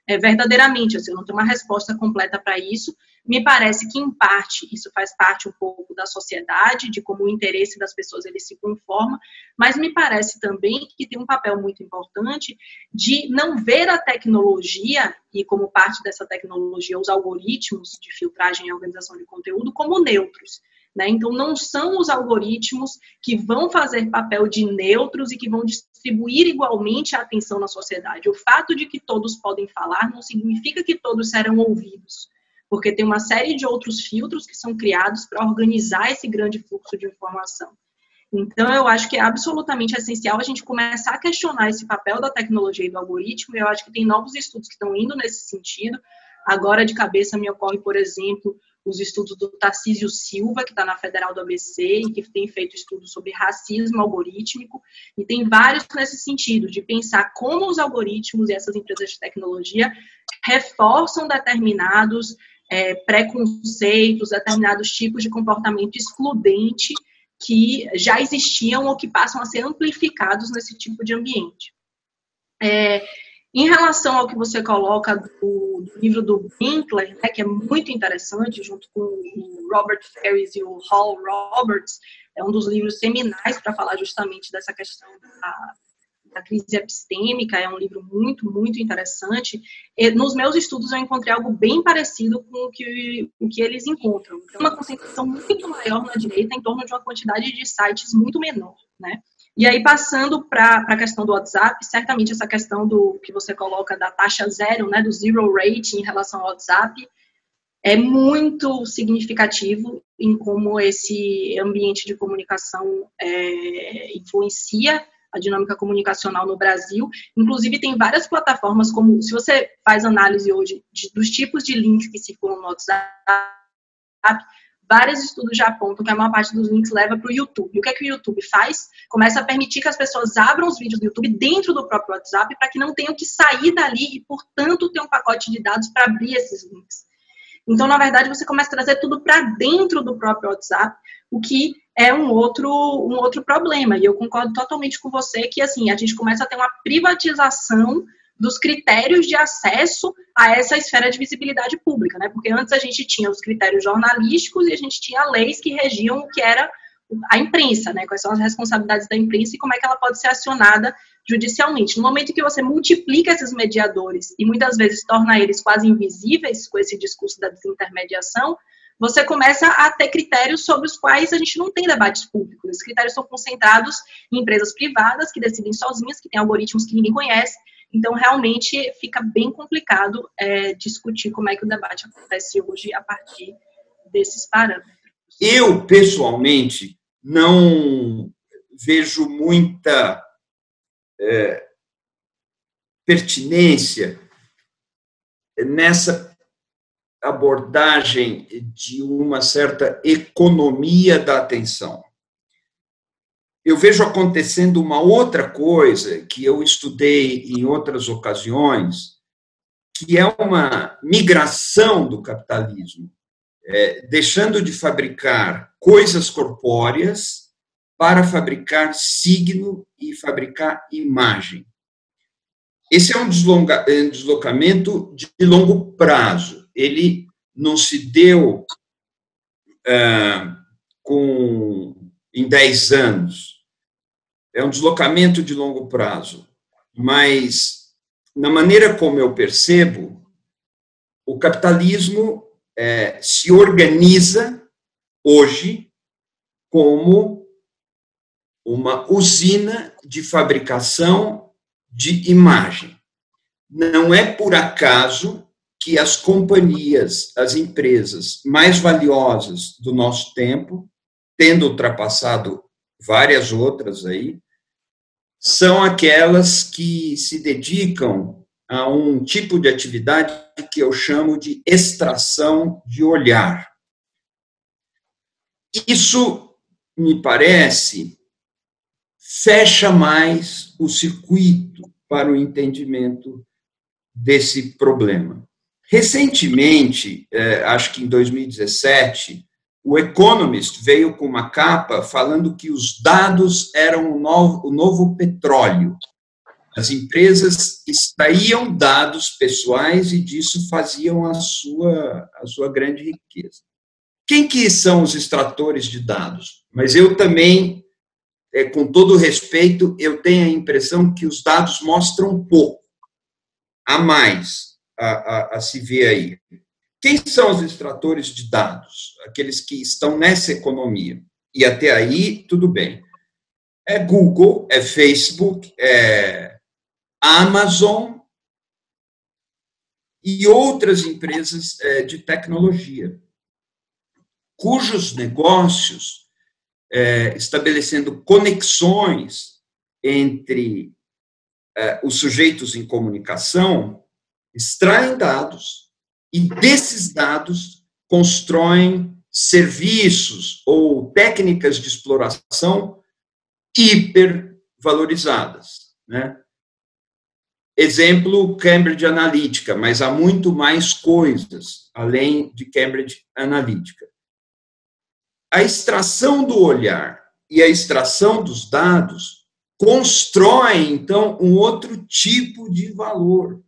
é, verdadeiramente, assim, eu não tenho uma resposta completa para isso. Me parece que, em parte, isso faz parte um pouco da sociedade, de como o interesse das pessoas ele se conforma, mas me parece também que tem um papel muito importante de não ver a tecnologia, e como parte dessa tecnologia, os algoritmos de filtragem e organização de conteúdo, como neutros. Né? Então, não são os algoritmos que vão fazer papel de neutros e que vão distribuir igualmente a atenção na sociedade. O fato de que todos podem falar não significa que todos serão ouvidos, porque tem uma série de outros filtros que são criados para organizar esse grande fluxo de informação. Então, eu acho que é absolutamente essencial a gente começar a questionar esse papel da tecnologia e do algoritmo, e eu acho que tem novos estudos que estão indo nesse sentido. Agora, de cabeça, me ocorre, por exemplo, os estudos do Tarcísio Silva, que está na Federal do A B C, e que tem feito estudos sobre racismo algorítmico, e tem vários nesse sentido, de pensar como os algoritmos e essas empresas de tecnologia reforçam determinados é, preconceitos, determinados tipos de comportamento excludente que já existiam ou que passam a ser amplificados nesse tipo de ambiente. É, em relação ao que você coloca do, do livro do Winkler, né, que é muito interessante, junto com o Robert Ferris e o Hal Roberts, é um dos livros seminais para falar justamente dessa questão da, da crise epistêmica, é um livro muito, muito interessante. E nos meus estudos eu encontrei algo bem parecido com o que, o que eles encontram. Tem uma concentração muito maior na direita em torno de uma quantidade de sites muito menor, né? E aí, passando para a questão do WhatsApp, certamente essa questão do que você coloca da taxa zero, né, do zero rate em relação ao WhatsApp, é muito significativo em como esse ambiente de comunicação é, influencia a dinâmica comunicacional no Brasil. Inclusive, tem várias plataformas, como se você faz análise hoje de, dos tipos de links que circulam no WhatsApp, vários estudos já apontam que a maior parte dos links leva para o YouTube. E o que é que o YouTube faz? Começa a permitir que as pessoas abram os vídeos do YouTube dentro do próprio WhatsApp para que não tenham que sair dali e, portanto, ter um pacote de dados para abrir esses links. Então, na verdade, você começa a trazer tudo para dentro do próprio WhatsApp, o que é um outro, um outro problema. E eu concordo totalmente com você que, assim, a gente começa a ter uma privatização dos critérios de acesso a essa esfera de visibilidade pública, né? Porque antes a gente tinha os critérios jornalísticos e a gente tinha leis que regiam o que era a imprensa, né? Quais são as responsabilidades da imprensa e como é que ela pode ser acionada judicialmente. No momento que você multiplica esses mediadores e muitas vezes torna eles quase invisíveis com esse discurso da desintermediação, você começa a ter critérios sobre os quais a gente não tem debates públicos. Esses critérios são concentrados em empresas privadas que decidem sozinhas, que têm algoritmos que ninguém conhece. Então, realmente, fica bem complicado é, discutir como é que o debate acontece hoje a partir desses parâmetros. Eu, pessoalmente, não vejo muita é, pertinência nessa abordagem de uma certa economia da atenção. Eu vejo acontecendo uma outra coisa que eu estudei em outras ocasiões, que é uma migração do capitalismo, é, deixando de fabricar coisas corpóreas para fabricar signo e fabricar imagem. Esse é um deslonga, deslocamento de longo prazo. Ele não se deu ah, com, em dez anos. É um deslocamento de longo prazo. Mas, na maneira como eu percebo, o capitalismo é, se organiza hoje como uma usina de fabricação de imagem. Não é por acaso que as companhias, as empresas mais valiosas do nosso tempo, tendo ultrapassado várias outras aí, são aquelas que se dedicam a um tipo de atividade que eu chamo de extração de olhar. Isso, me parece, fecha mais o circuito para o entendimento desse problema. Recentemente, acho que em dois mil e dezessete, o Economist veio com uma capa falando que os dados eram o novo, o novo petróleo. As empresas extraíam dados pessoais e disso faziam a sua, a sua grande riqueza. Quem que são os extratores de dados? Mas eu também, é, com todo respeito, eu tenho a impressão que os dados mostram pouco, a mais a, a, a se ver aí. Quem são os extratores de dados? Aqueles que estão nessa economia. E até aí, tudo bem. É Google, é Facebook, é Amazon e outras empresas é, de tecnologia, cujos negócios, é, estabelecendo conexões entre é, os sujeitos em comunicação, extraem dados e desses dados constroem serviços ou técnicas de exploração hipervalorizadas, né? Exemplo, Cambridge Analytica, mas há muito mais coisas além de Cambridge Analytica. A extração do olhar e a extração dos dados constroem, então, um outro tipo de valor.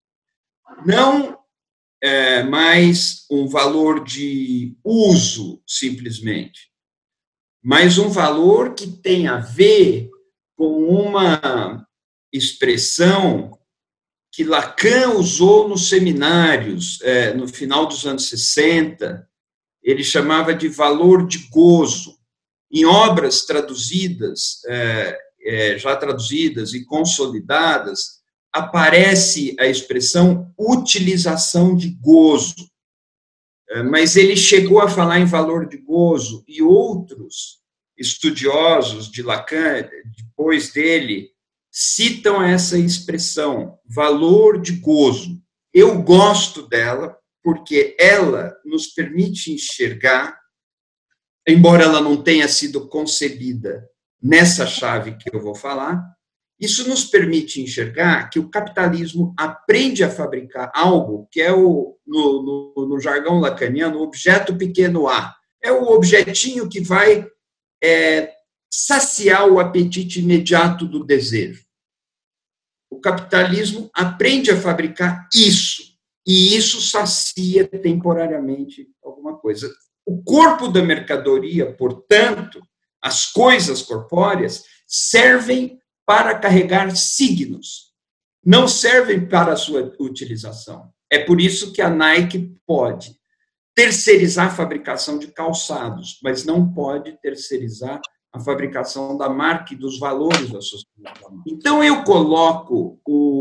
Não é mais um valor de uso, simplesmente, mas um valor que tem a ver com uma expressão que Lacan usou nos seminários, é, no final dos anos sessenta, ele chamava de valor de gozo. Em obras traduzidas, é, é, já traduzidas e consolidadas, aparece a expressão utilização de gozo. É, mas ele chegou a falar em valor de gozo, e outros estudiosos de Lacan, depois dele, citam essa expressão, valor de gozo. Eu gosto dela porque ela nos permite enxergar, embora ela não tenha sido concebida nessa chave que eu vou falar, isso nos permite enxergar que o capitalismo aprende a fabricar algo que é, o, no, no, no jargão lacaniano, o objeto pequeno a. É o objetinho que vai é, saciar o apetite imediato do desejo. O capitalismo aprende a fabricar isso, e isso sacia temporariamente alguma coisa. O corpo da mercadoria, portanto, as coisas corpóreas, servem para carregar signos, não servem para a sua utilização. É por isso que a Nike pode terceirizar a fabricação de calçados, mas não pode terceirizar a fabricação da marca e dos valores associados à marca. Então, eu coloco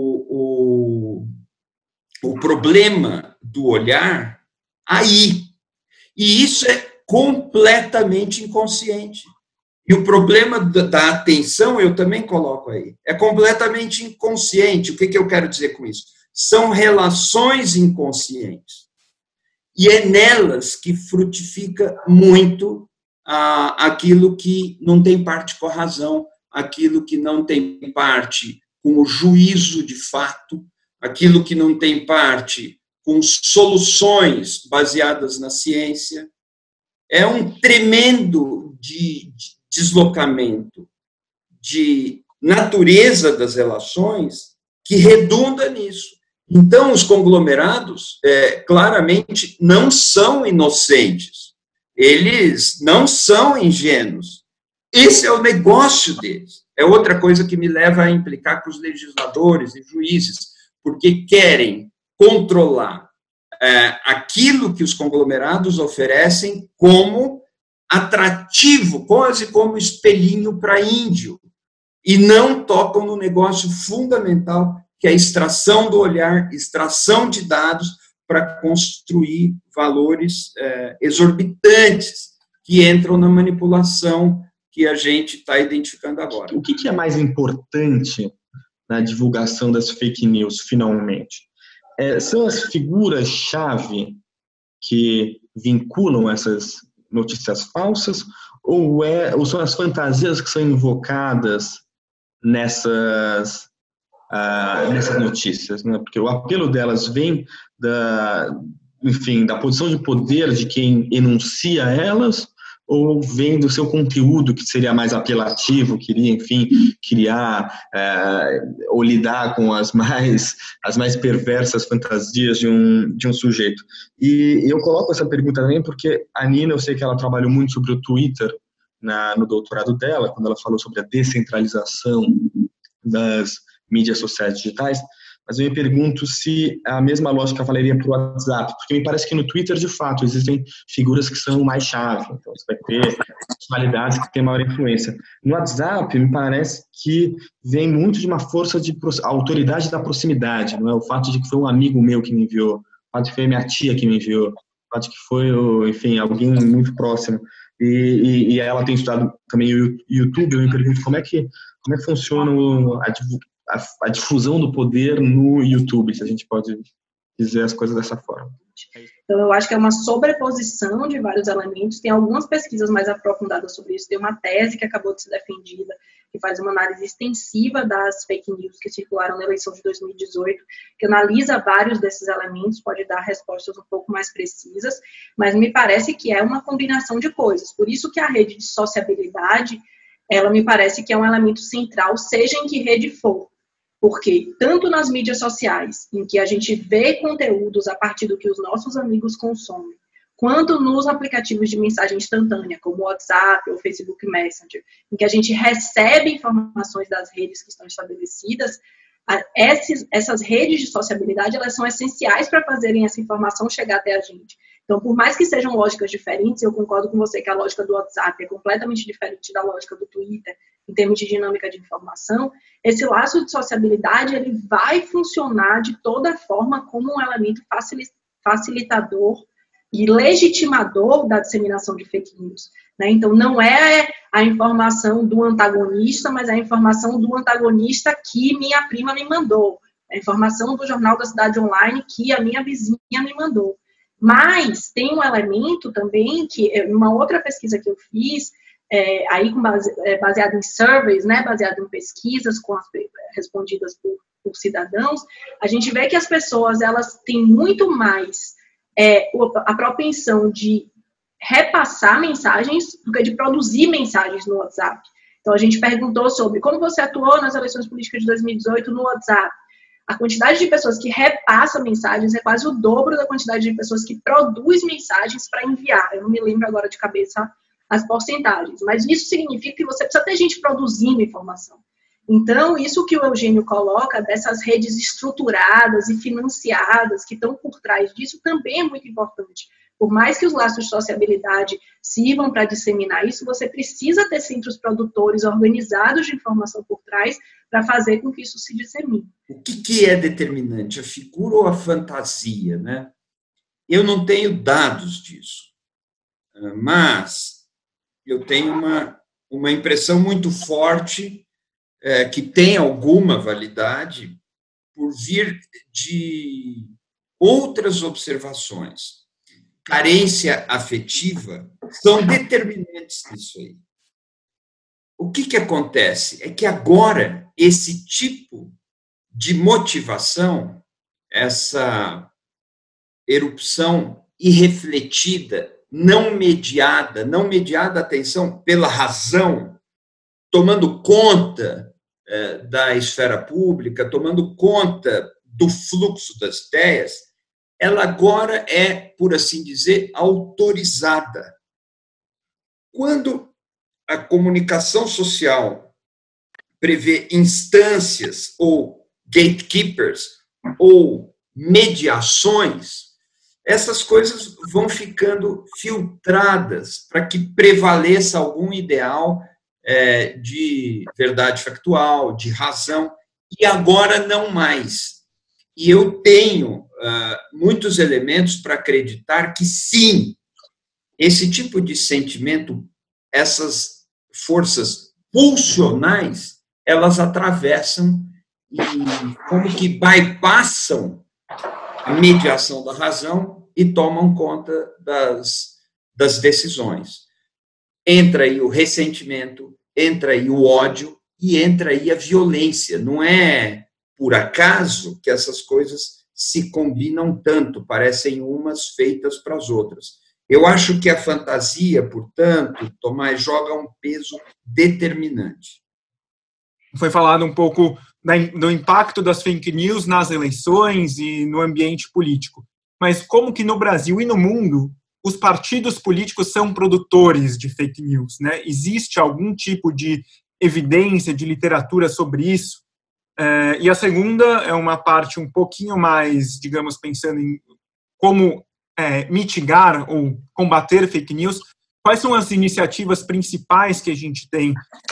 o, o, o problema do olhar aí. E isso é completamente inconsciente. E o problema da atenção, eu também coloco aí. É completamente inconsciente. O que eu quero dizer com isso? São relações inconscientes. E é nelas que frutifica muito ah, aquilo que não tem parte com a razão, aquilo que não tem parte com o juízo de fato, aquilo que não tem parte com soluções baseadas na ciência. É um tremendo de, de deslocamento de natureza das relações que redunda nisso. Então, os conglomerados, é, claramente, não são inocentes. Eles não são ingênuos. Esse é o negócio deles. É outra coisa que me leva a implicar com os legisladores e juízes, porque querem controlar é, aquilo que os conglomerados oferecem como atrativo, quase como espelhinho para índio, e não tocam no negócio fundamental, que é a extração do olhar, extração de dados para construir valores é, exorbitantes que entram na manipulação que a gente está identificando agora. O que, que é mais importante na divulgação das fake news, finalmente? É, são as figuras-chave que vinculam essas notícias falsas, ou, é, ou são as fantasias que são invocadas nessas, ah, nessas notícias, né? Porque o apelo delas vem da, enfim, da posição de poder de quem enuncia elas, ou vendo o seu conteúdo que seria mais apelativo, queria, enfim, criar é, ou lidar com as mais, as mais perversas fantasias de um, de um sujeito. E eu coloco essa pergunta também porque a Nina, eu sei que ela trabalhou muito sobre o Twitter na, no doutorado dela, quando ela falou sobre a descentralização das mídias sociais digitais, mas eu me pergunto se a mesma lógica valeria para o WhatsApp, porque me parece que no Twitter, de fato, existem figuras que são mais chave, então você vai ter personalidades que têm maior influência. No WhatsApp, me parece que vem muito de uma força de a autoridade da proximidade, não é? O fato de que foi um amigo meu que me enviou, o fato de que foi minha tia que me enviou, o fato de que foi, enfim, alguém muito próximo. E, e, e ela tem estudado também o YouTube, eu me pergunto como é que, como é que funciona a divulgação, A, a difusão do poder no YouTube, se a gente pode dizer as coisas dessa forma. Então, eu acho que é uma sobreposição de vários elementos. Tem algumas pesquisas mais aprofundadas sobre isso. Tem uma tese que acabou de ser defendida, que faz uma análise extensiva das fake news que circularam na eleição de dois mil e dezoito, que analisa vários desses elementos, pode dar respostas um pouco mais precisas, mas me parece que é uma combinação de coisas. Por isso que a rede de sociabilidade, ela me parece que é um elemento central, seja em que rede for. Porque tanto nas mídias sociais, em que a gente vê conteúdos a partir do que os nossos amigos consomem, quanto nos aplicativos de mensagem instantânea, como o WhatsApp ou Facebook Messenger, em que a gente recebe informações das redes que estão estabelecidas, essas, essas redes de sociabilidade, elas são essenciais para fazerem essa informação chegar até a gente. Então, por mais que sejam lógicas diferentes, eu concordo com você que a lógica do WhatsApp é completamente diferente da lógica do Twitter, em termos de dinâmica de informação, esse laço de sociabilidade, ele vai funcionar de toda forma como um elemento facilitador e legitimador da disseminação de fake news. Né? Então, não é a informação do antagonista, mas é a informação do antagonista que minha prima me mandou. É a informação do Jornal da Cidade Online que a minha vizinha me mandou. Mas tem um elemento também, que uma outra pesquisa que eu fiz, é, aí com base, é, baseado em surveys, né, baseado em pesquisas com as, respondidas por, por cidadãos, a gente vê que as pessoas elas têm muito mais é, a propensão de repassar mensagens do que de produzir mensagens no WhatsApp. Então, a gente perguntou sobre como você atuou nas eleições políticas de dois mil e dezoito no WhatsApp. A quantidade de pessoas que repassa mensagens é quase o dobro da quantidade de pessoas que produz mensagens para enviar. Eu não me lembro agora de cabeça as porcentagens, mas isso significa que você precisa ter gente produzindo informação. Então, isso que o Eugênio coloca, dessas redes estruturadas e financiadas que estão por trás disso, também é muito importante. Por mais que os laços de sociabilidade sirvam para disseminar isso, você precisa ter centros produtores organizados de informação por trás para fazer com que isso se dissemine. O que, que é determinante, a figura ou a fantasia, né? Eu não tenho dados disso, mas eu tenho uma, uma impressão muito forte é, que tem alguma validade por vir de outras observações. Carência afetiva são determinantes nisso aí. O que, que acontece? É que agora esse tipo de motivação, essa erupção irrefletida, não mediada, não mediada, atenção, pela razão, tomando conta eh, da esfera pública, tomando conta do fluxo das ideias, ela agora é, por assim dizer, autorizada. Quando a comunicação social prevê instâncias ou gatekeepers ou mediações, essas coisas vão ficando filtradas para que prevaleça algum ideal é, de verdade factual, de razão, e agora não mais. E eu tenho uh, muitos elementos para acreditar que, sim, esse tipo de sentimento, essas forças pulsionais, elas atravessam e como que bypassam a mediação da razão e tomam conta das, das decisões. Entra aí o ressentimento, entra aí o ódio e entra aí a violência. Não é por acaso que essas coisas se combinam tanto, parecem umas feitas para as outras. Eu acho que a fantasia, portanto, Tomás, joga um peso determinante. Foi falado um pouco do impacto das fake news nas eleições e no ambiente político. Mas como que no Brasil e no mundo os partidos políticos são produtores de fake news, né? Existe algum tipo de evidência, de literatura sobre isso? É, e a segunda é uma parte um pouquinho mais, digamos, pensando em como é, mitigar ou combater fake news. Quais são as iniciativas principais que a gente tem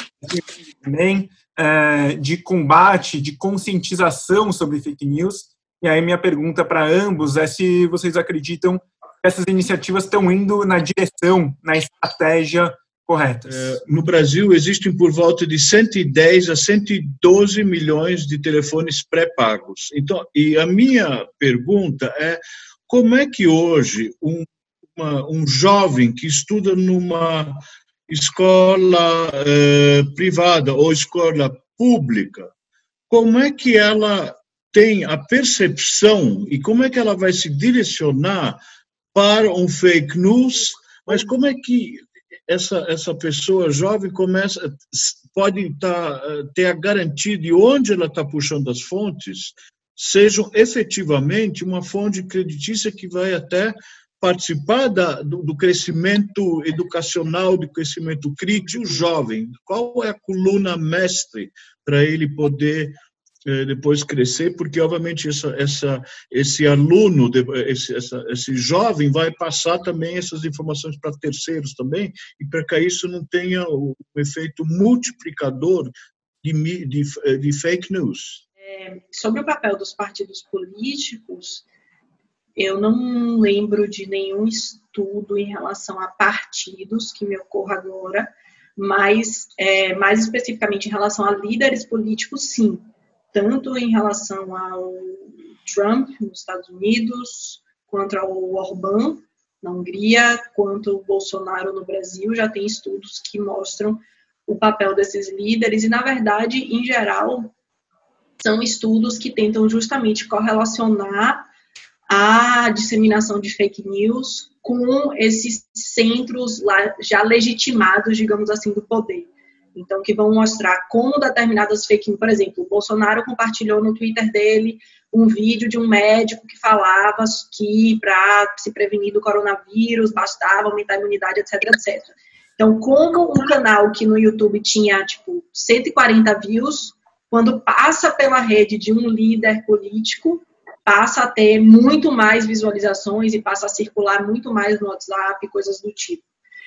também é, de combate, de conscientização sobre fake news? E aí minha pergunta para ambos é se vocês acreditam que essas iniciativas estão indo na direção, na estratégia correta. É, no Brasil, existem por volta de cento e dez a cento e doze milhões de telefones pré-pagos. Então, e a minha pergunta é, como é que hoje um, uma, um jovem que estuda numa escola eh, privada ou escola pública, como é que ela tem a percepção e como é que ela vai se direcionar para um fake news, mas como é que essa, essa pessoa jovem começa, pode tá, ter a garantia de onde ela está puxando as fontes, sejam efetivamente uma fonte creditícia que vai até participar da, do, do crescimento educacional, do crescimento crítico jovem. Qual é a coluna mestre para ele poder eh, depois crescer? Porque, obviamente, essa, essa, esse aluno, esse, essa, esse jovem vai passar também essas informações para terceiros também, e para que isso não tenha o, o efeito multiplicador de, de, de fake news. É, sobre o papel dos partidos políticos, eu não lembro de nenhum estudo em relação a partidos que me ocorra agora, mas é, mais especificamente em relação a líderes políticos, sim. Tanto em relação ao Trump nos Estados Unidos, quanto ao Orbán na Hungria, quanto o Bolsonaro no Brasil, já tem estudos que mostram o papel desses líderes e, na verdade, em geral, são estudos que tentam justamente correlacionar a disseminação de fake news com esses centros lá, já legitimados, digamos assim, do poder. Então, que vão mostrar como determinadas fake news, por exemplo, o Bolsonaro compartilhou no Twitter dele um vídeo de um médico que falava que para se prevenir do coronavírus bastava aumentar a imunidade, etc, etcétera. Então, como um canal que no YouTube tinha, tipo, cento e quarenta views, quando passa pela rede de um líder político, passa a ter muito mais visualizações e passa a circular muito mais no WhatsApp, coisas do tipo.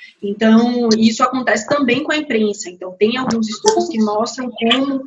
Então, isso acontece também com a imprensa. Então, tem alguns estudos que mostram como,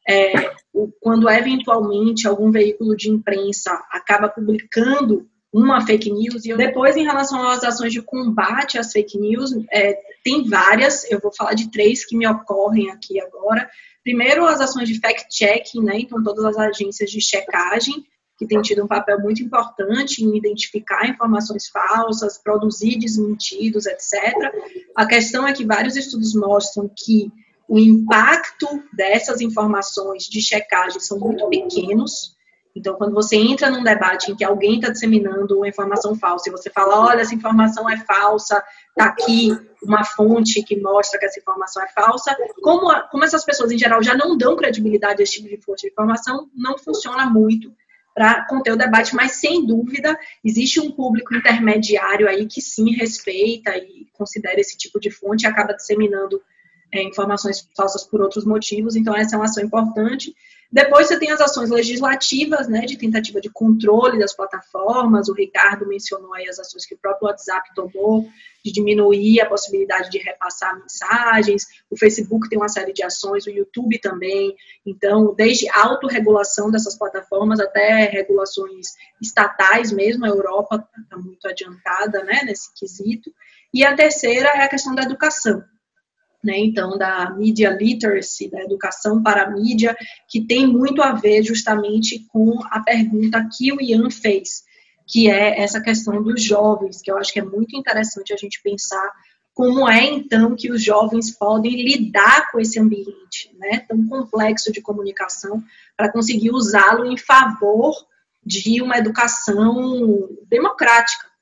é, quando eventualmente algum veículo de imprensa acaba publicando uma fake news, e depois, em relação às ações de combate às fake news, é, tem várias, eu vou falar de três que me ocorrem aqui agora. Primeiro, as ações de fact-checking, né? Então, todas as agências de checagem, que tem tido um papel muito importante em identificar informações falsas, produzir desmentidos, etcétera. A questão é que vários estudos mostram que o impacto dessas informações de checagem são muito pequenos. Então, quando você entra num debate em que alguém está disseminando uma informação falsa e você fala, olha, essa informação é falsa, está aqui uma fonte que mostra que essa informação é falsa, como, a, como essas pessoas, em geral, já não dão credibilidade a esse tipo de fonte de informação, não funciona muito para conter o debate, mas, sem dúvida, existe um público intermediário aí que sim respeita e considera esse tipo de fonte e acaba disseminando é, informações falsas por outros motivos, então essa é uma ação importante. Depois você tem as ações legislativas, né, de tentativa de controle das plataformas, o Ricardo mencionou aí as ações que o próprio WhatsApp tomou, de diminuir a possibilidade de repassar mensagens, o Facebook tem uma série de ações, o YouTube também, então, desde autorregulação dessas plataformas até regulações estatais mesmo, a Europa está muito adiantada, né, nesse quesito. E a terceira é a questão da educação. Né, então, da media literacy, da educação para a mídia, que tem muito a ver justamente com a pergunta que o Ian fez, que é essa questão dos jovens, que eu acho que é muito interessante a gente pensar como é, então, que os jovens podem lidar com esse ambiente, né, tão complexo de comunicação, para conseguir usá-lo em favor de uma educação democrática,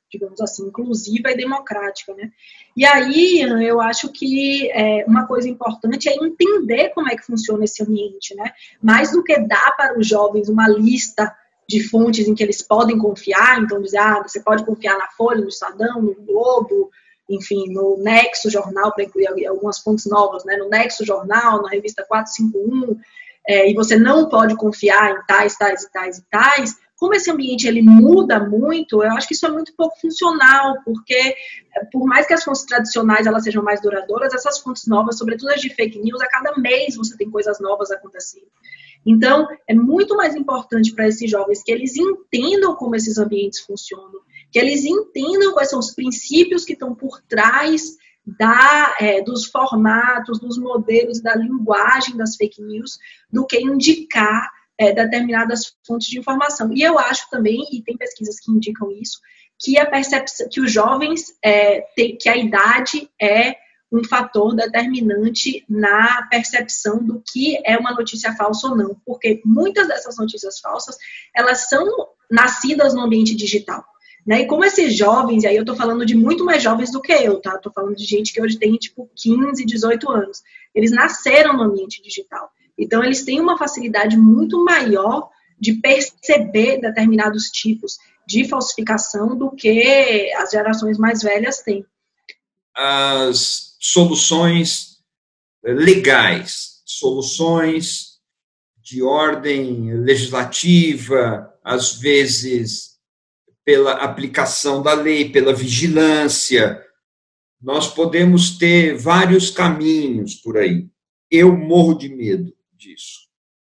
digamos assim, inclusiva e democrática, né? E aí, eu acho que é, uma coisa importante é entender como é que funciona esse ambiente, né? Mais do que dar para os jovens uma lista de fontes em que eles podem confiar, então dizer, ah, você pode confiar na Folha, no Estadão, no Globo, enfim, no Nexo Jornal, para incluir algumas fontes novas, né? No Nexo Jornal, na revista quatrocentos e cinquenta e um, é, e você não pode confiar em tais, tais e tais e tais. Como esse ambiente ele muda muito, eu acho que isso é muito pouco funcional, porque por mais que as fontes tradicionais elas sejam mais duradouras, essas fontes novas, sobretudo as de fake news, a cada mês você tem coisas novas acontecendo. Então, é muito mais importante para esses jovens que eles entendam como esses ambientes funcionam, que eles entendam quais são os princípios que estão por trás da, é, dos formatos, dos modelos, da linguagem das fake news, do que indicar é, determinadas fontes de informação. E eu acho também, e tem pesquisas que indicam isso, que a percepção, que os jovens, é, tem, que a idade é um fator determinante na percepção do que é uma notícia falsa ou não, porque muitas dessas notícias falsas, elas são nascidas no ambiente digital, né? E como esses jovens, e aí eu tô falando de muito mais jovens do que eu, tá? Tô falando de gente que hoje tem, tipo, quinze, dezoito anos. Eles nasceram no ambiente digital. Então, eles têm uma facilidade muito maior de perceber determinados tipos de falsificação do que as gerações mais velhas têm. As soluções legais, soluções de ordem legislativa, às vezes pela aplicação da lei, pela vigilância. Nós podemos ter vários caminhos por aí. Eu morro de medo disso.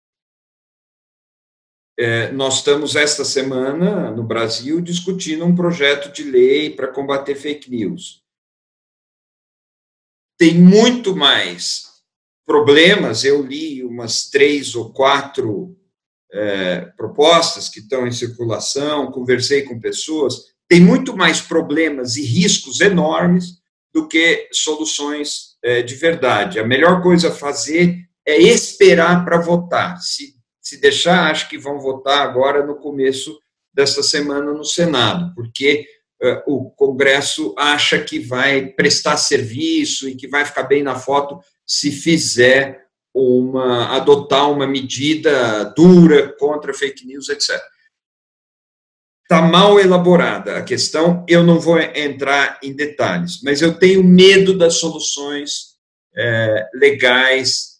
É, nós estamos, esta semana, no Brasil, discutindo um projeto de lei para combater fake news. Tem muito mais problemas, eu li umas três ou quatro é, propostas que estão em circulação, conversei com pessoas, tem muito mais problemas e riscos enormes do que soluções é, de verdade. A melhor coisa a fazer é esperar para votar. Se, se deixar, acho que vão votar agora no começo desta semana no Senado, porque o Congresso acha que vai prestar serviço e que vai ficar bem na foto se fizer uma, adotar uma medida dura contra fake news, etcétera. Está mal elaborada a questão, eu não vou entrar em detalhes, mas eu tenho medo das soluções é, legais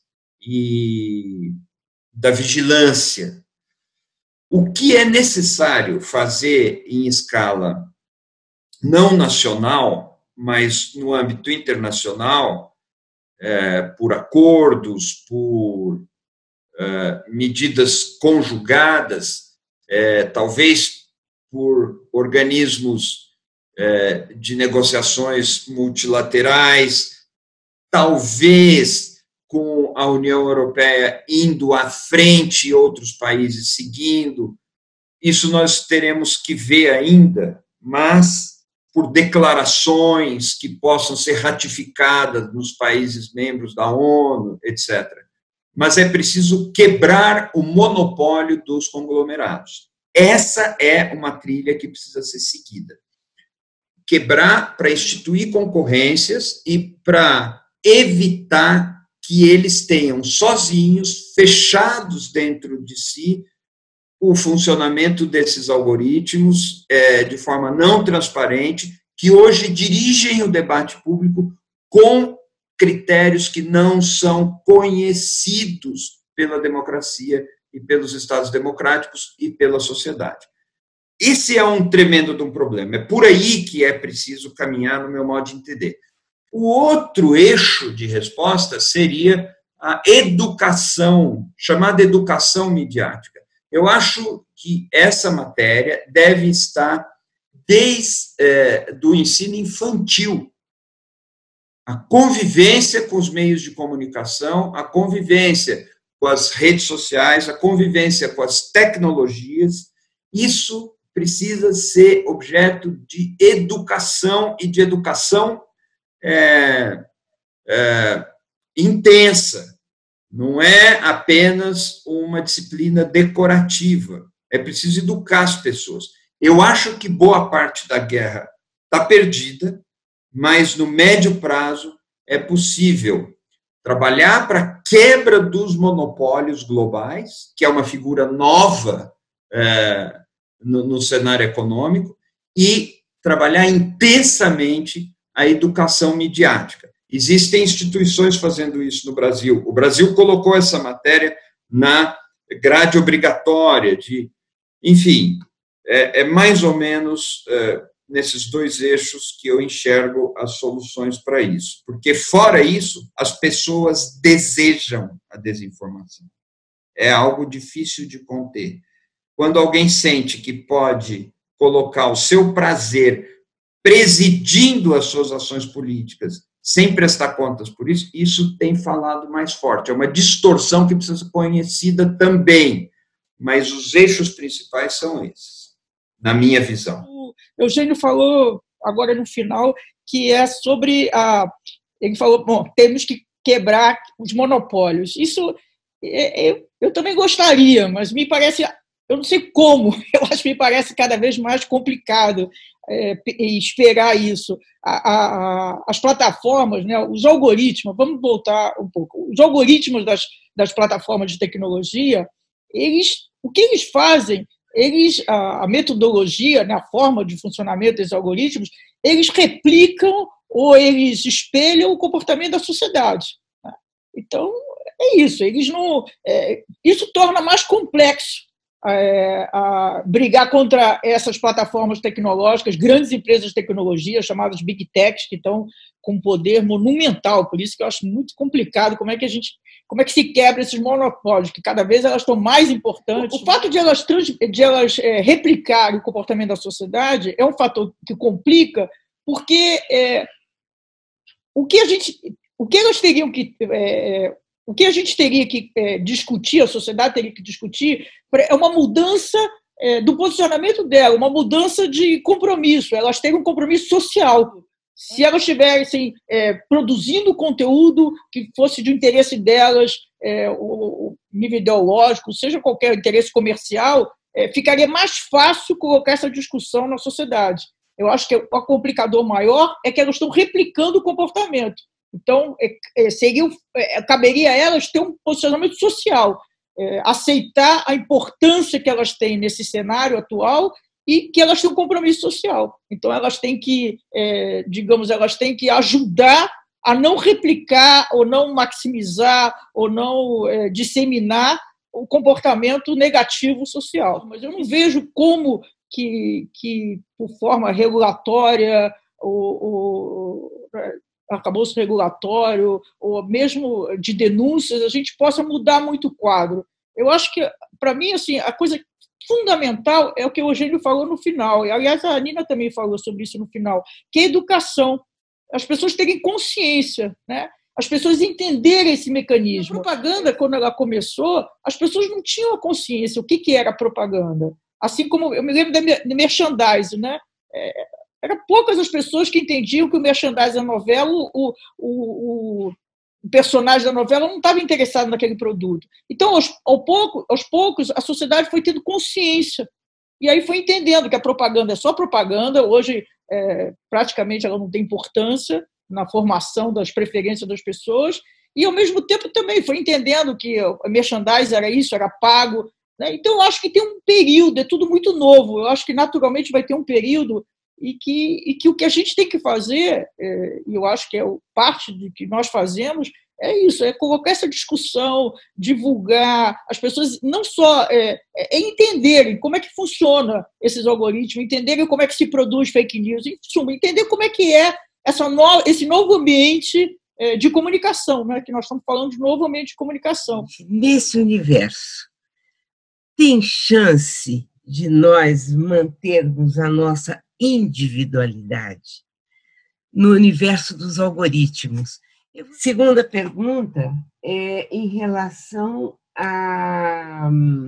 e da vigilância. O que é necessário fazer em escala não nacional, mas no âmbito internacional, é, por acordos, por é, medidas conjugadas, é, talvez por organismos é, de negociações multilaterais, talvez com a União Europeia indo à frente e outros países seguindo. Isso nós teremos que ver ainda, mas por declarações que possam ser ratificadas nos países membros da ONU, etcétera. Mas é preciso quebrar o monopólio dos conglomerados. Essa é uma trilha que precisa ser seguida. Quebrar para instituir concorrências e para evitar que eles tenham sozinhos, fechados dentro de si, o funcionamento desses algoritmos é, de forma não transparente, que hoje dirigem o debate público com critérios que não são conhecidos pela democracia e pelos Estados democráticos e pela sociedade. Esse é um tremendo de um problema. É por aí que é preciso caminhar, no meu modo de entender. O outro eixo de resposta seria a educação, chamada educação midiática. Eu acho que essa matéria deve estar desde é, do ensino infantil. A convivência com os meios de comunicação, a convivência com as redes sociais, a convivência com as tecnologias, isso precisa ser objeto de educação e de educação é, é, intensa. Não é apenas uma disciplina decorativa. É preciso educar as pessoas. Eu acho que boa parte da guerra está perdida, mas no médio prazo é possível trabalhar para a quebra dos monopólios globais, que é uma figura nova é, no, no cenário econômico, e trabalhar intensamente a educação midiática. Existem instituições fazendo isso no Brasil. O Brasil colocou essa matéria na grade obrigatória de, enfim, é, é mais ou menos é, nesses dois eixos que eu enxergo as soluções para isso. Porque, fora isso, as pessoas desejam a desinformação. É algo difícil de conter. Quando alguém sente que pode colocar o seu prazer presidindo as suas ações políticas, sem prestar contas por isso, isso tem falado mais forte. É uma distorção que precisa ser conhecida também, mas os eixos principais são esses, na minha visão. O Eugênio falou agora no final que é sobre a... Ele falou, bom, temos que quebrar os monopólios. Isso eu, eu também gostaria, mas me parece... Eu não sei como, eu acho que me parece cada vez mais complicado é, esperar isso. A, a, as plataformas, né, os algoritmos, vamos voltar um pouco, os algoritmos das, das plataformas de tecnologia, eles, o que eles fazem, eles, a, a metodologia, né, a forma de funcionamento desses algoritmos, eles replicam ou eles espelham o comportamento da sociedade. Né? Então, é isso, eles não, é, isso torna mais complexo É, a brigar contra essas plataformas tecnológicas, grandes empresas de tecnologia, chamadas Big Techs, que estão com um poder monumental. Por isso que eu acho muito complicado como é que a gente, como é que se quebra esses monopólios, que cada vez elas estão mais importantes. O fato de elas, de elas é, replicarem o comportamento da sociedade é um fator que complica, porque é, o que a gente, o que elas teriam que é, O que a gente teria que é, discutir, a sociedade teria que discutir, é uma mudança é, do posicionamento dela, uma mudança de compromisso. Elas têm um compromisso social. Se elas estivessem é, produzindo conteúdo que fosse de interesse delas, é, o, o nível ideológico, seja qualquer interesse comercial, é, ficaria mais fácil colocar essa discussão na sociedade. Eu acho que o complicador maior é que elas estão replicando o comportamento. Então, seria, caberia a elas ter um posicionamento social, é, aceitar a importância que elas têm nesse cenário atual e que elas têm um compromisso social. Então, elas têm que, é, digamos, elas têm que ajudar a não replicar ou não maximizar ou não é, disseminar o comportamento negativo social. Mas eu não vejo como que, que por forma regulatória ou, ou arcabouço regulatório, ou mesmo de denúncias, a gente possa mudar muito o quadro. Eu acho que, para mim, assim, a coisa fundamental é o que o Eugênio falou no final, e, aliás, a Nina também falou sobre isso no final, que é a educação. As pessoas terem consciência, né? As pessoas entenderem esse mecanismo. A propaganda, quando ela começou, as pessoas não tinham a consciência o que, que era propaganda. Assim como, eu me lembro de merchandising, né? É, Eram poucas as pessoas que entendiam que o merchandising da novela, o, o, o personagem da novela não estava interessado naquele produto. Então, aos, ao pouco, aos poucos, a sociedade foi tendo consciência. E aí foi entendendo que a propaganda é só propaganda. Hoje, é, praticamente, ela não tem importância na formação das preferências das pessoas. E, ao mesmo tempo, também foi entendendo que a merchandising era isso, era pago. Né? Então, eu acho que tem um período, é tudo muito novo. Eu acho que, naturalmente, vai ter um período E que, e que o que a gente tem que fazer, é, e eu acho que é parte do que nós fazemos, é isso, é colocar essa discussão, divulgar, as pessoas não só é, é entenderem como é que funciona esses algoritmos, entenderem como é que se produz fake news, em suma, entender como é que é essa no, esse novo ambiente é, de comunicação, né, que nós estamos falando de novo ambiente de comunicação. Nesse universo, tem chance de nós mantermos a nossa individualidade no universo dos algoritmos? Segunda pergunta é em relação à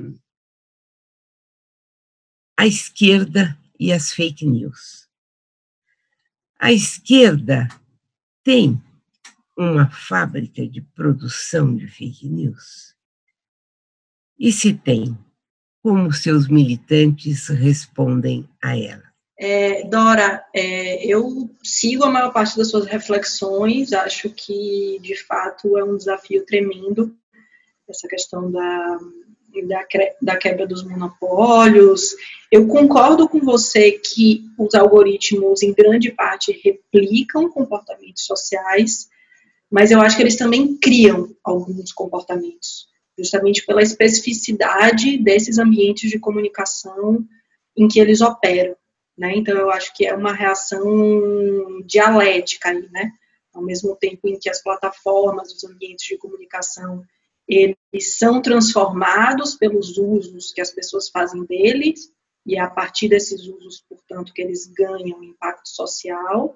a esquerda e as fake news. A esquerda tem uma fábrica de produção de fake news? E se tem, como seus militantes respondem a ela? É, Dora, é, eu sigo a maior parte das suas reflexões, acho que, de fato, é um desafio tremendo, essa questão da, da, da quebra dos monopólios. Eu concordo com você que os algoritmos, em grande parte, replicam comportamentos sociais, mas eu acho que eles também criam alguns comportamentos, justamente pela especificidade desses ambientes de comunicação em que eles operam. Né? Então, eu acho que é uma reação dialética aí, né? Ao mesmo tempo em que as plataformas, os ambientes de comunicação, eles são transformados pelos usos que as pessoas fazem deles, e é a partir desses usos, portanto, que eles ganham impacto social.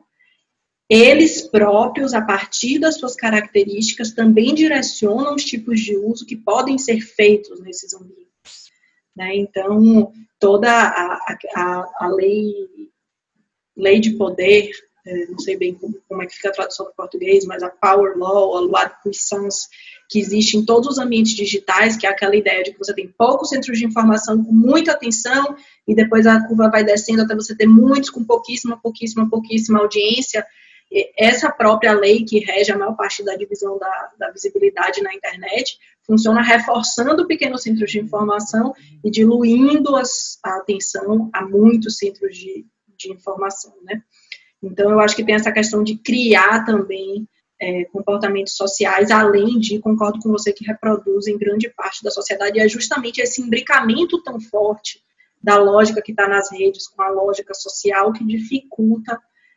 Eles próprios, a partir das suas características, também direcionam os tipos de uso que podem ser feitos nesses ambientes. Né? Então, toda a, a, a lei, lei de poder, não sei bem como, como é que fica a tradução para o português, mas a power law, a loi de puissance, que existe em todos os ambientes digitais, que é aquela ideia de que você tem poucos centros de informação com muita atenção, e depois a curva vai descendo até você ter muitos com pouquíssima, pouquíssima, pouquíssima audiência. Essa própria lei que rege a maior parte da divisão da, da visibilidade na internet funciona reforçando pequenos centros de informação e diluindo as, a atenção a muitos centros de, de informação, né? Então, eu acho que tem essa questão de criar também é, comportamentos sociais, além de, concordo com você, que reproduzem grande parte da sociedade, e é justamente esse imbricamento tão forte da lógica que está nas redes com a lógica social que dificulta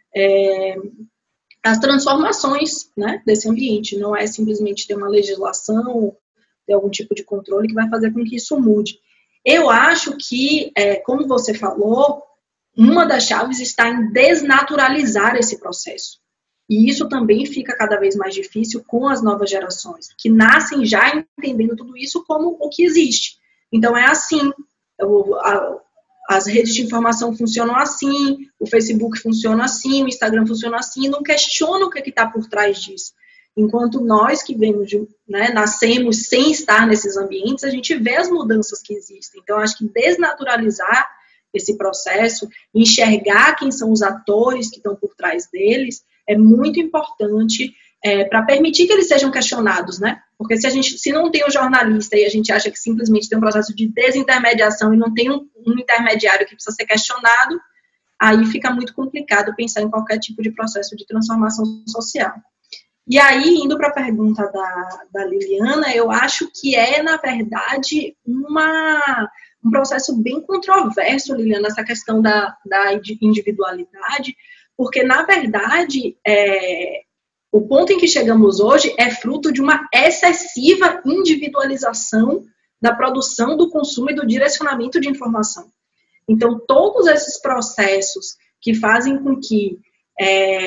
é, as transformações, né, desse ambiente. Não é simplesmente ter uma legislação, ter algum tipo de controle que vai fazer com que isso mude. Eu acho que, é, como você falou, uma das chaves está em desnaturalizar esse processo. E isso também fica cada vez mais difícil com as novas gerações, que nascem já entendendo tudo isso como o que existe. Então, é assim, eu, a, as redes de informação funcionam assim, o Facebook funciona assim, o Instagram funciona assim, e não questiona o que está por trás disso. Enquanto nós que vemos, né, nascemos sem estar nesses ambientes, a gente vê as mudanças que existem. Então, acho que desnaturalizar esse processo, enxergar quem são os atores que estão por trás deles, é muito importante é, para permitir que eles sejam questionados, né? Porque se a gente, se não tem o jornalista e a gente acha que simplesmente tem um processo de desintermediação e não tem um, um intermediário que precisa ser questionado, aí fica muito complicado pensar em qualquer tipo de processo de transformação social. E aí, indo para a pergunta da, da Liliana, eu acho que é, na verdade, uma, um processo bem controverso, Liliana, essa questão da, da individualidade, porque, na verdade, é, o ponto em que chegamos hoje é fruto de uma excessiva individualização da produção, do consumo e do direcionamento de informação. Então, todos esses processos que fazem com que... É,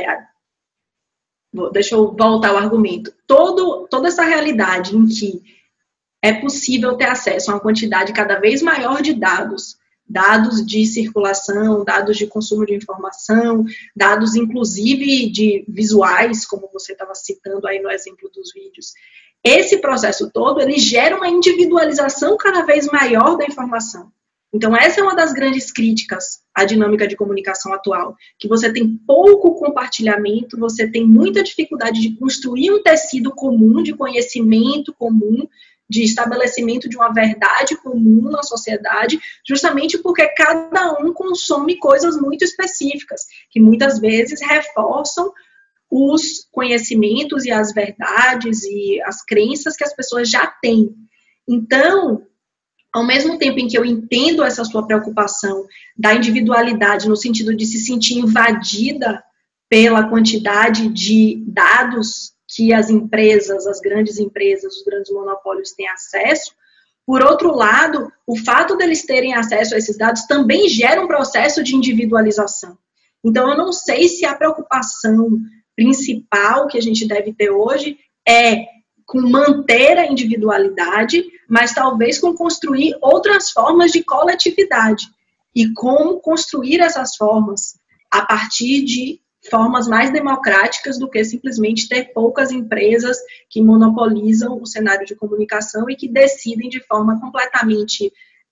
deixa eu voltar ao argumento. Todo, toda essa realidade em que é possível ter acesso a uma quantidade cada vez maior de dados, dados de circulação, dados de consumo de informação, dados inclusive de visuais, como você estava citando aí no exemplo dos vídeos. Esse processo todo, ele gera uma individualização cada vez maior da informação. Então, essa é uma das grandes críticas à dinâmica de comunicação atual, que você tem pouco compartilhamento, você tem muita dificuldade de construir um tecido comum, de conhecimento comum, de estabelecimento de uma verdade comum na sociedade, justamente porque cada um consome coisas muito específicas, que muitas vezes reforçam os conhecimentos e as verdades e as crenças que as pessoas já têm. Então, ao mesmo tempo em que eu entendo essa sua preocupação da individualidade, no sentido de se sentir invadida pela quantidade de dados que as empresas, as grandes empresas, os grandes monopólios têm acesso, por outro lado, o fato deles terem acesso a esses dados também gera um processo de individualização. Então, eu não sei se a preocupação principal que a gente deve ter hoje é com manter a individualidade, mas talvez com construir outras formas de coletividade. E como construir essas formas a partir de formas mais democráticas do que simplesmente ter poucas empresas que monopolizam o cenário de comunicação e que decidem de forma completamente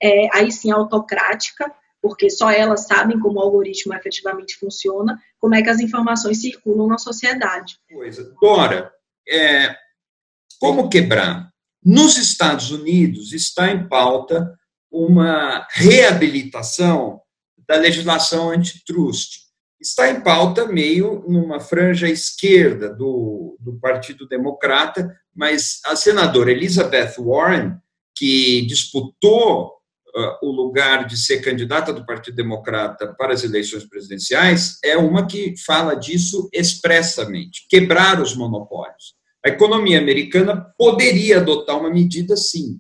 é, aí sim, autocrática, porque só elas sabem como o algoritmo efetivamente funciona, como é que as informações circulam na sociedade. Coisa. Dora, é, como quebrar? Nos Estados Unidos está em pauta uma reabilitação da legislação antitrust. Está em pauta meio numa franja esquerda do, do Partido Democrata, mas a senadora Elizabeth Warren, que disputou uh, o lugar de ser candidata do Partido Democrata para as eleições presidenciais, é uma que fala disso expressamente, quebrar os monopólios. A economia americana poderia adotar uma medida, sim,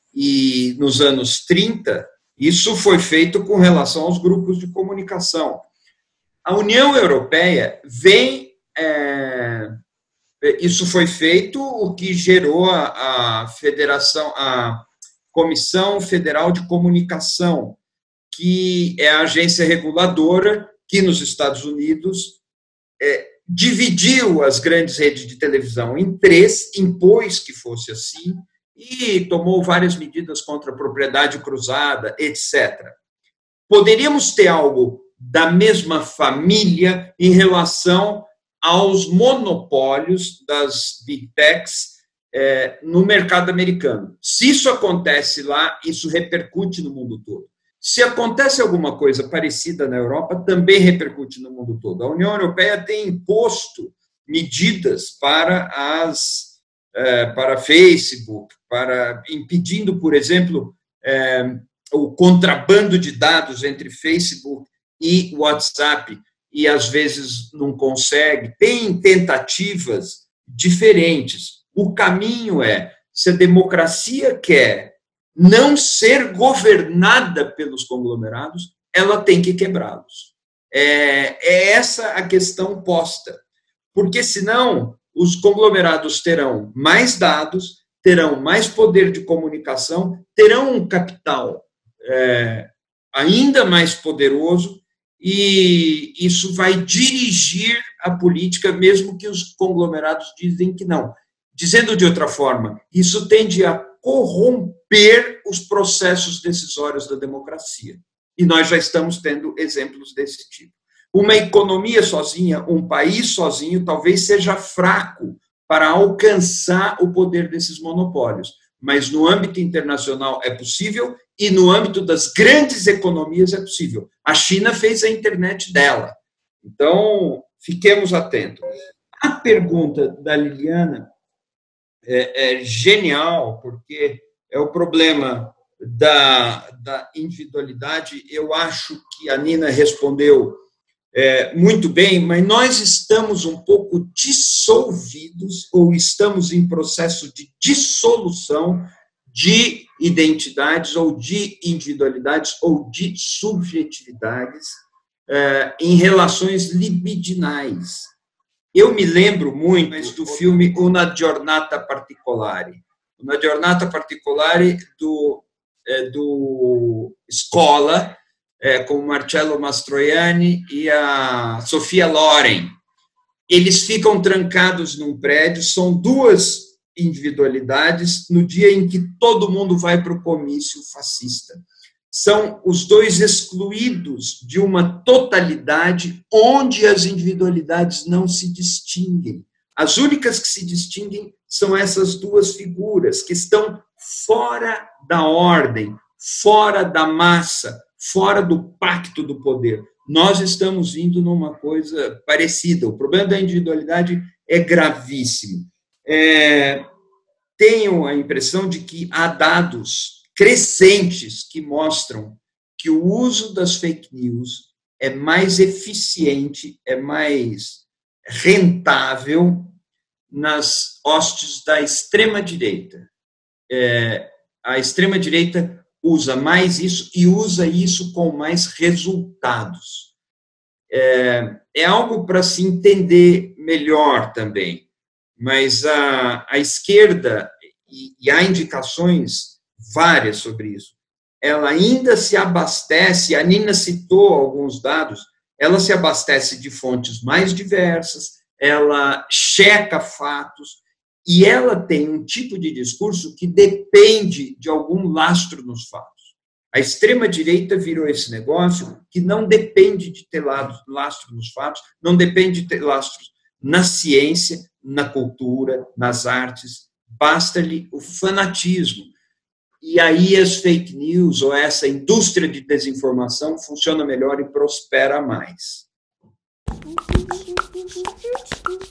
e nos anos trinta, isso foi feito com relação aos grupos de comunicação. A União Europeia vem... É, isso foi feito, o que gerou a, a Federação, a Comissão Federal de Comunicação, que é a agência reguladora que nos Estados Unidos é, dividiu as grandes redes de televisão em três, impôs que fosse assim, e tomou várias medidas contra a propriedade cruzada, etcétera. Poderíamos ter algo da mesma família em relação aos monopólios das big techs é, no mercado americano. Se isso acontece lá, isso repercute no mundo todo. Se acontece alguma coisa parecida na Europa, também repercute no mundo todo. A União Europeia tem imposto medidas para as é, para Facebook, para impedindo, por exemplo, é, o contrabando de dados entre Facebook e WhatsApp, e às vezes não consegue. Tem tentativas diferentes. O caminho é, se a democracia quer não ser governada pelos conglomerados, ela tem que quebrá-los. É, é essa a questão posta. Porque, senão, os conglomerados terão mais dados, terão mais poder de comunicação, terão um capital é, ainda mais poderoso, e isso vai dirigir a política, mesmo que os conglomerados dizem que não. Dizendo de outra forma, isso tende a corromper os processos decisórios da democracia. E nós já estamos tendo exemplos desse tipo. Uma economia sozinha, um país sozinho, talvez seja fraco para alcançar o poder desses monopólios. Mas no âmbito internacional é possível e no âmbito das grandes economias é possível. A China fez a internet dela. Então, fiquemos atentos. A pergunta da Liliana é, é genial, porque é o problema da, da individualidade. Eu acho que a Nina respondeu é, muito bem, mas nós estamos um pouco dissolvidos ou estamos em processo de dissolução de identidades ou de individualidades ou de subjetividades é, em relações libidinais. Eu me lembro muito do filme Una Giornata Particolare. Una Giornata Particolare do, é, do Scola, é, com Marcello Mastroianni e a Sofia Loren. Eles ficam trancados num prédio, são duas individualidades no dia em que todo mundo vai para o comício fascista. São os dois excluídos de uma totalidade onde as individualidades não se distinguem. As únicas que se distinguem são essas duas figuras, que estão fora da ordem, fora da massa, fora do pacto do poder. Nós estamos indo numa coisa parecida. O problema da individualidade é gravíssimo. É, tenho a impressão de que há dados crescentes que mostram que o uso das fake news é mais eficiente, é mais rentável nas hostes da extrema-direita. É, a extrema-direita usa mais isso e usa isso com mais resultados. É, é algo para se entender melhor também, mas a, a esquerda, e, e há indicações várias sobre isso, ela ainda se abastece, a Nina citou alguns dados, ela se abastece de fontes mais diversas, ela checa fatos, e ela tem um tipo de discurso que depende de algum lastro nos fatos. A extrema-direita virou esse negócio que não depende de ter lastro nos fatos, não depende de ter lastro na ciência, na cultura, nas artes, basta-lhe o fanatismo. E aí as fake news, ou essa indústria de desinformação, funciona melhor e prospera mais.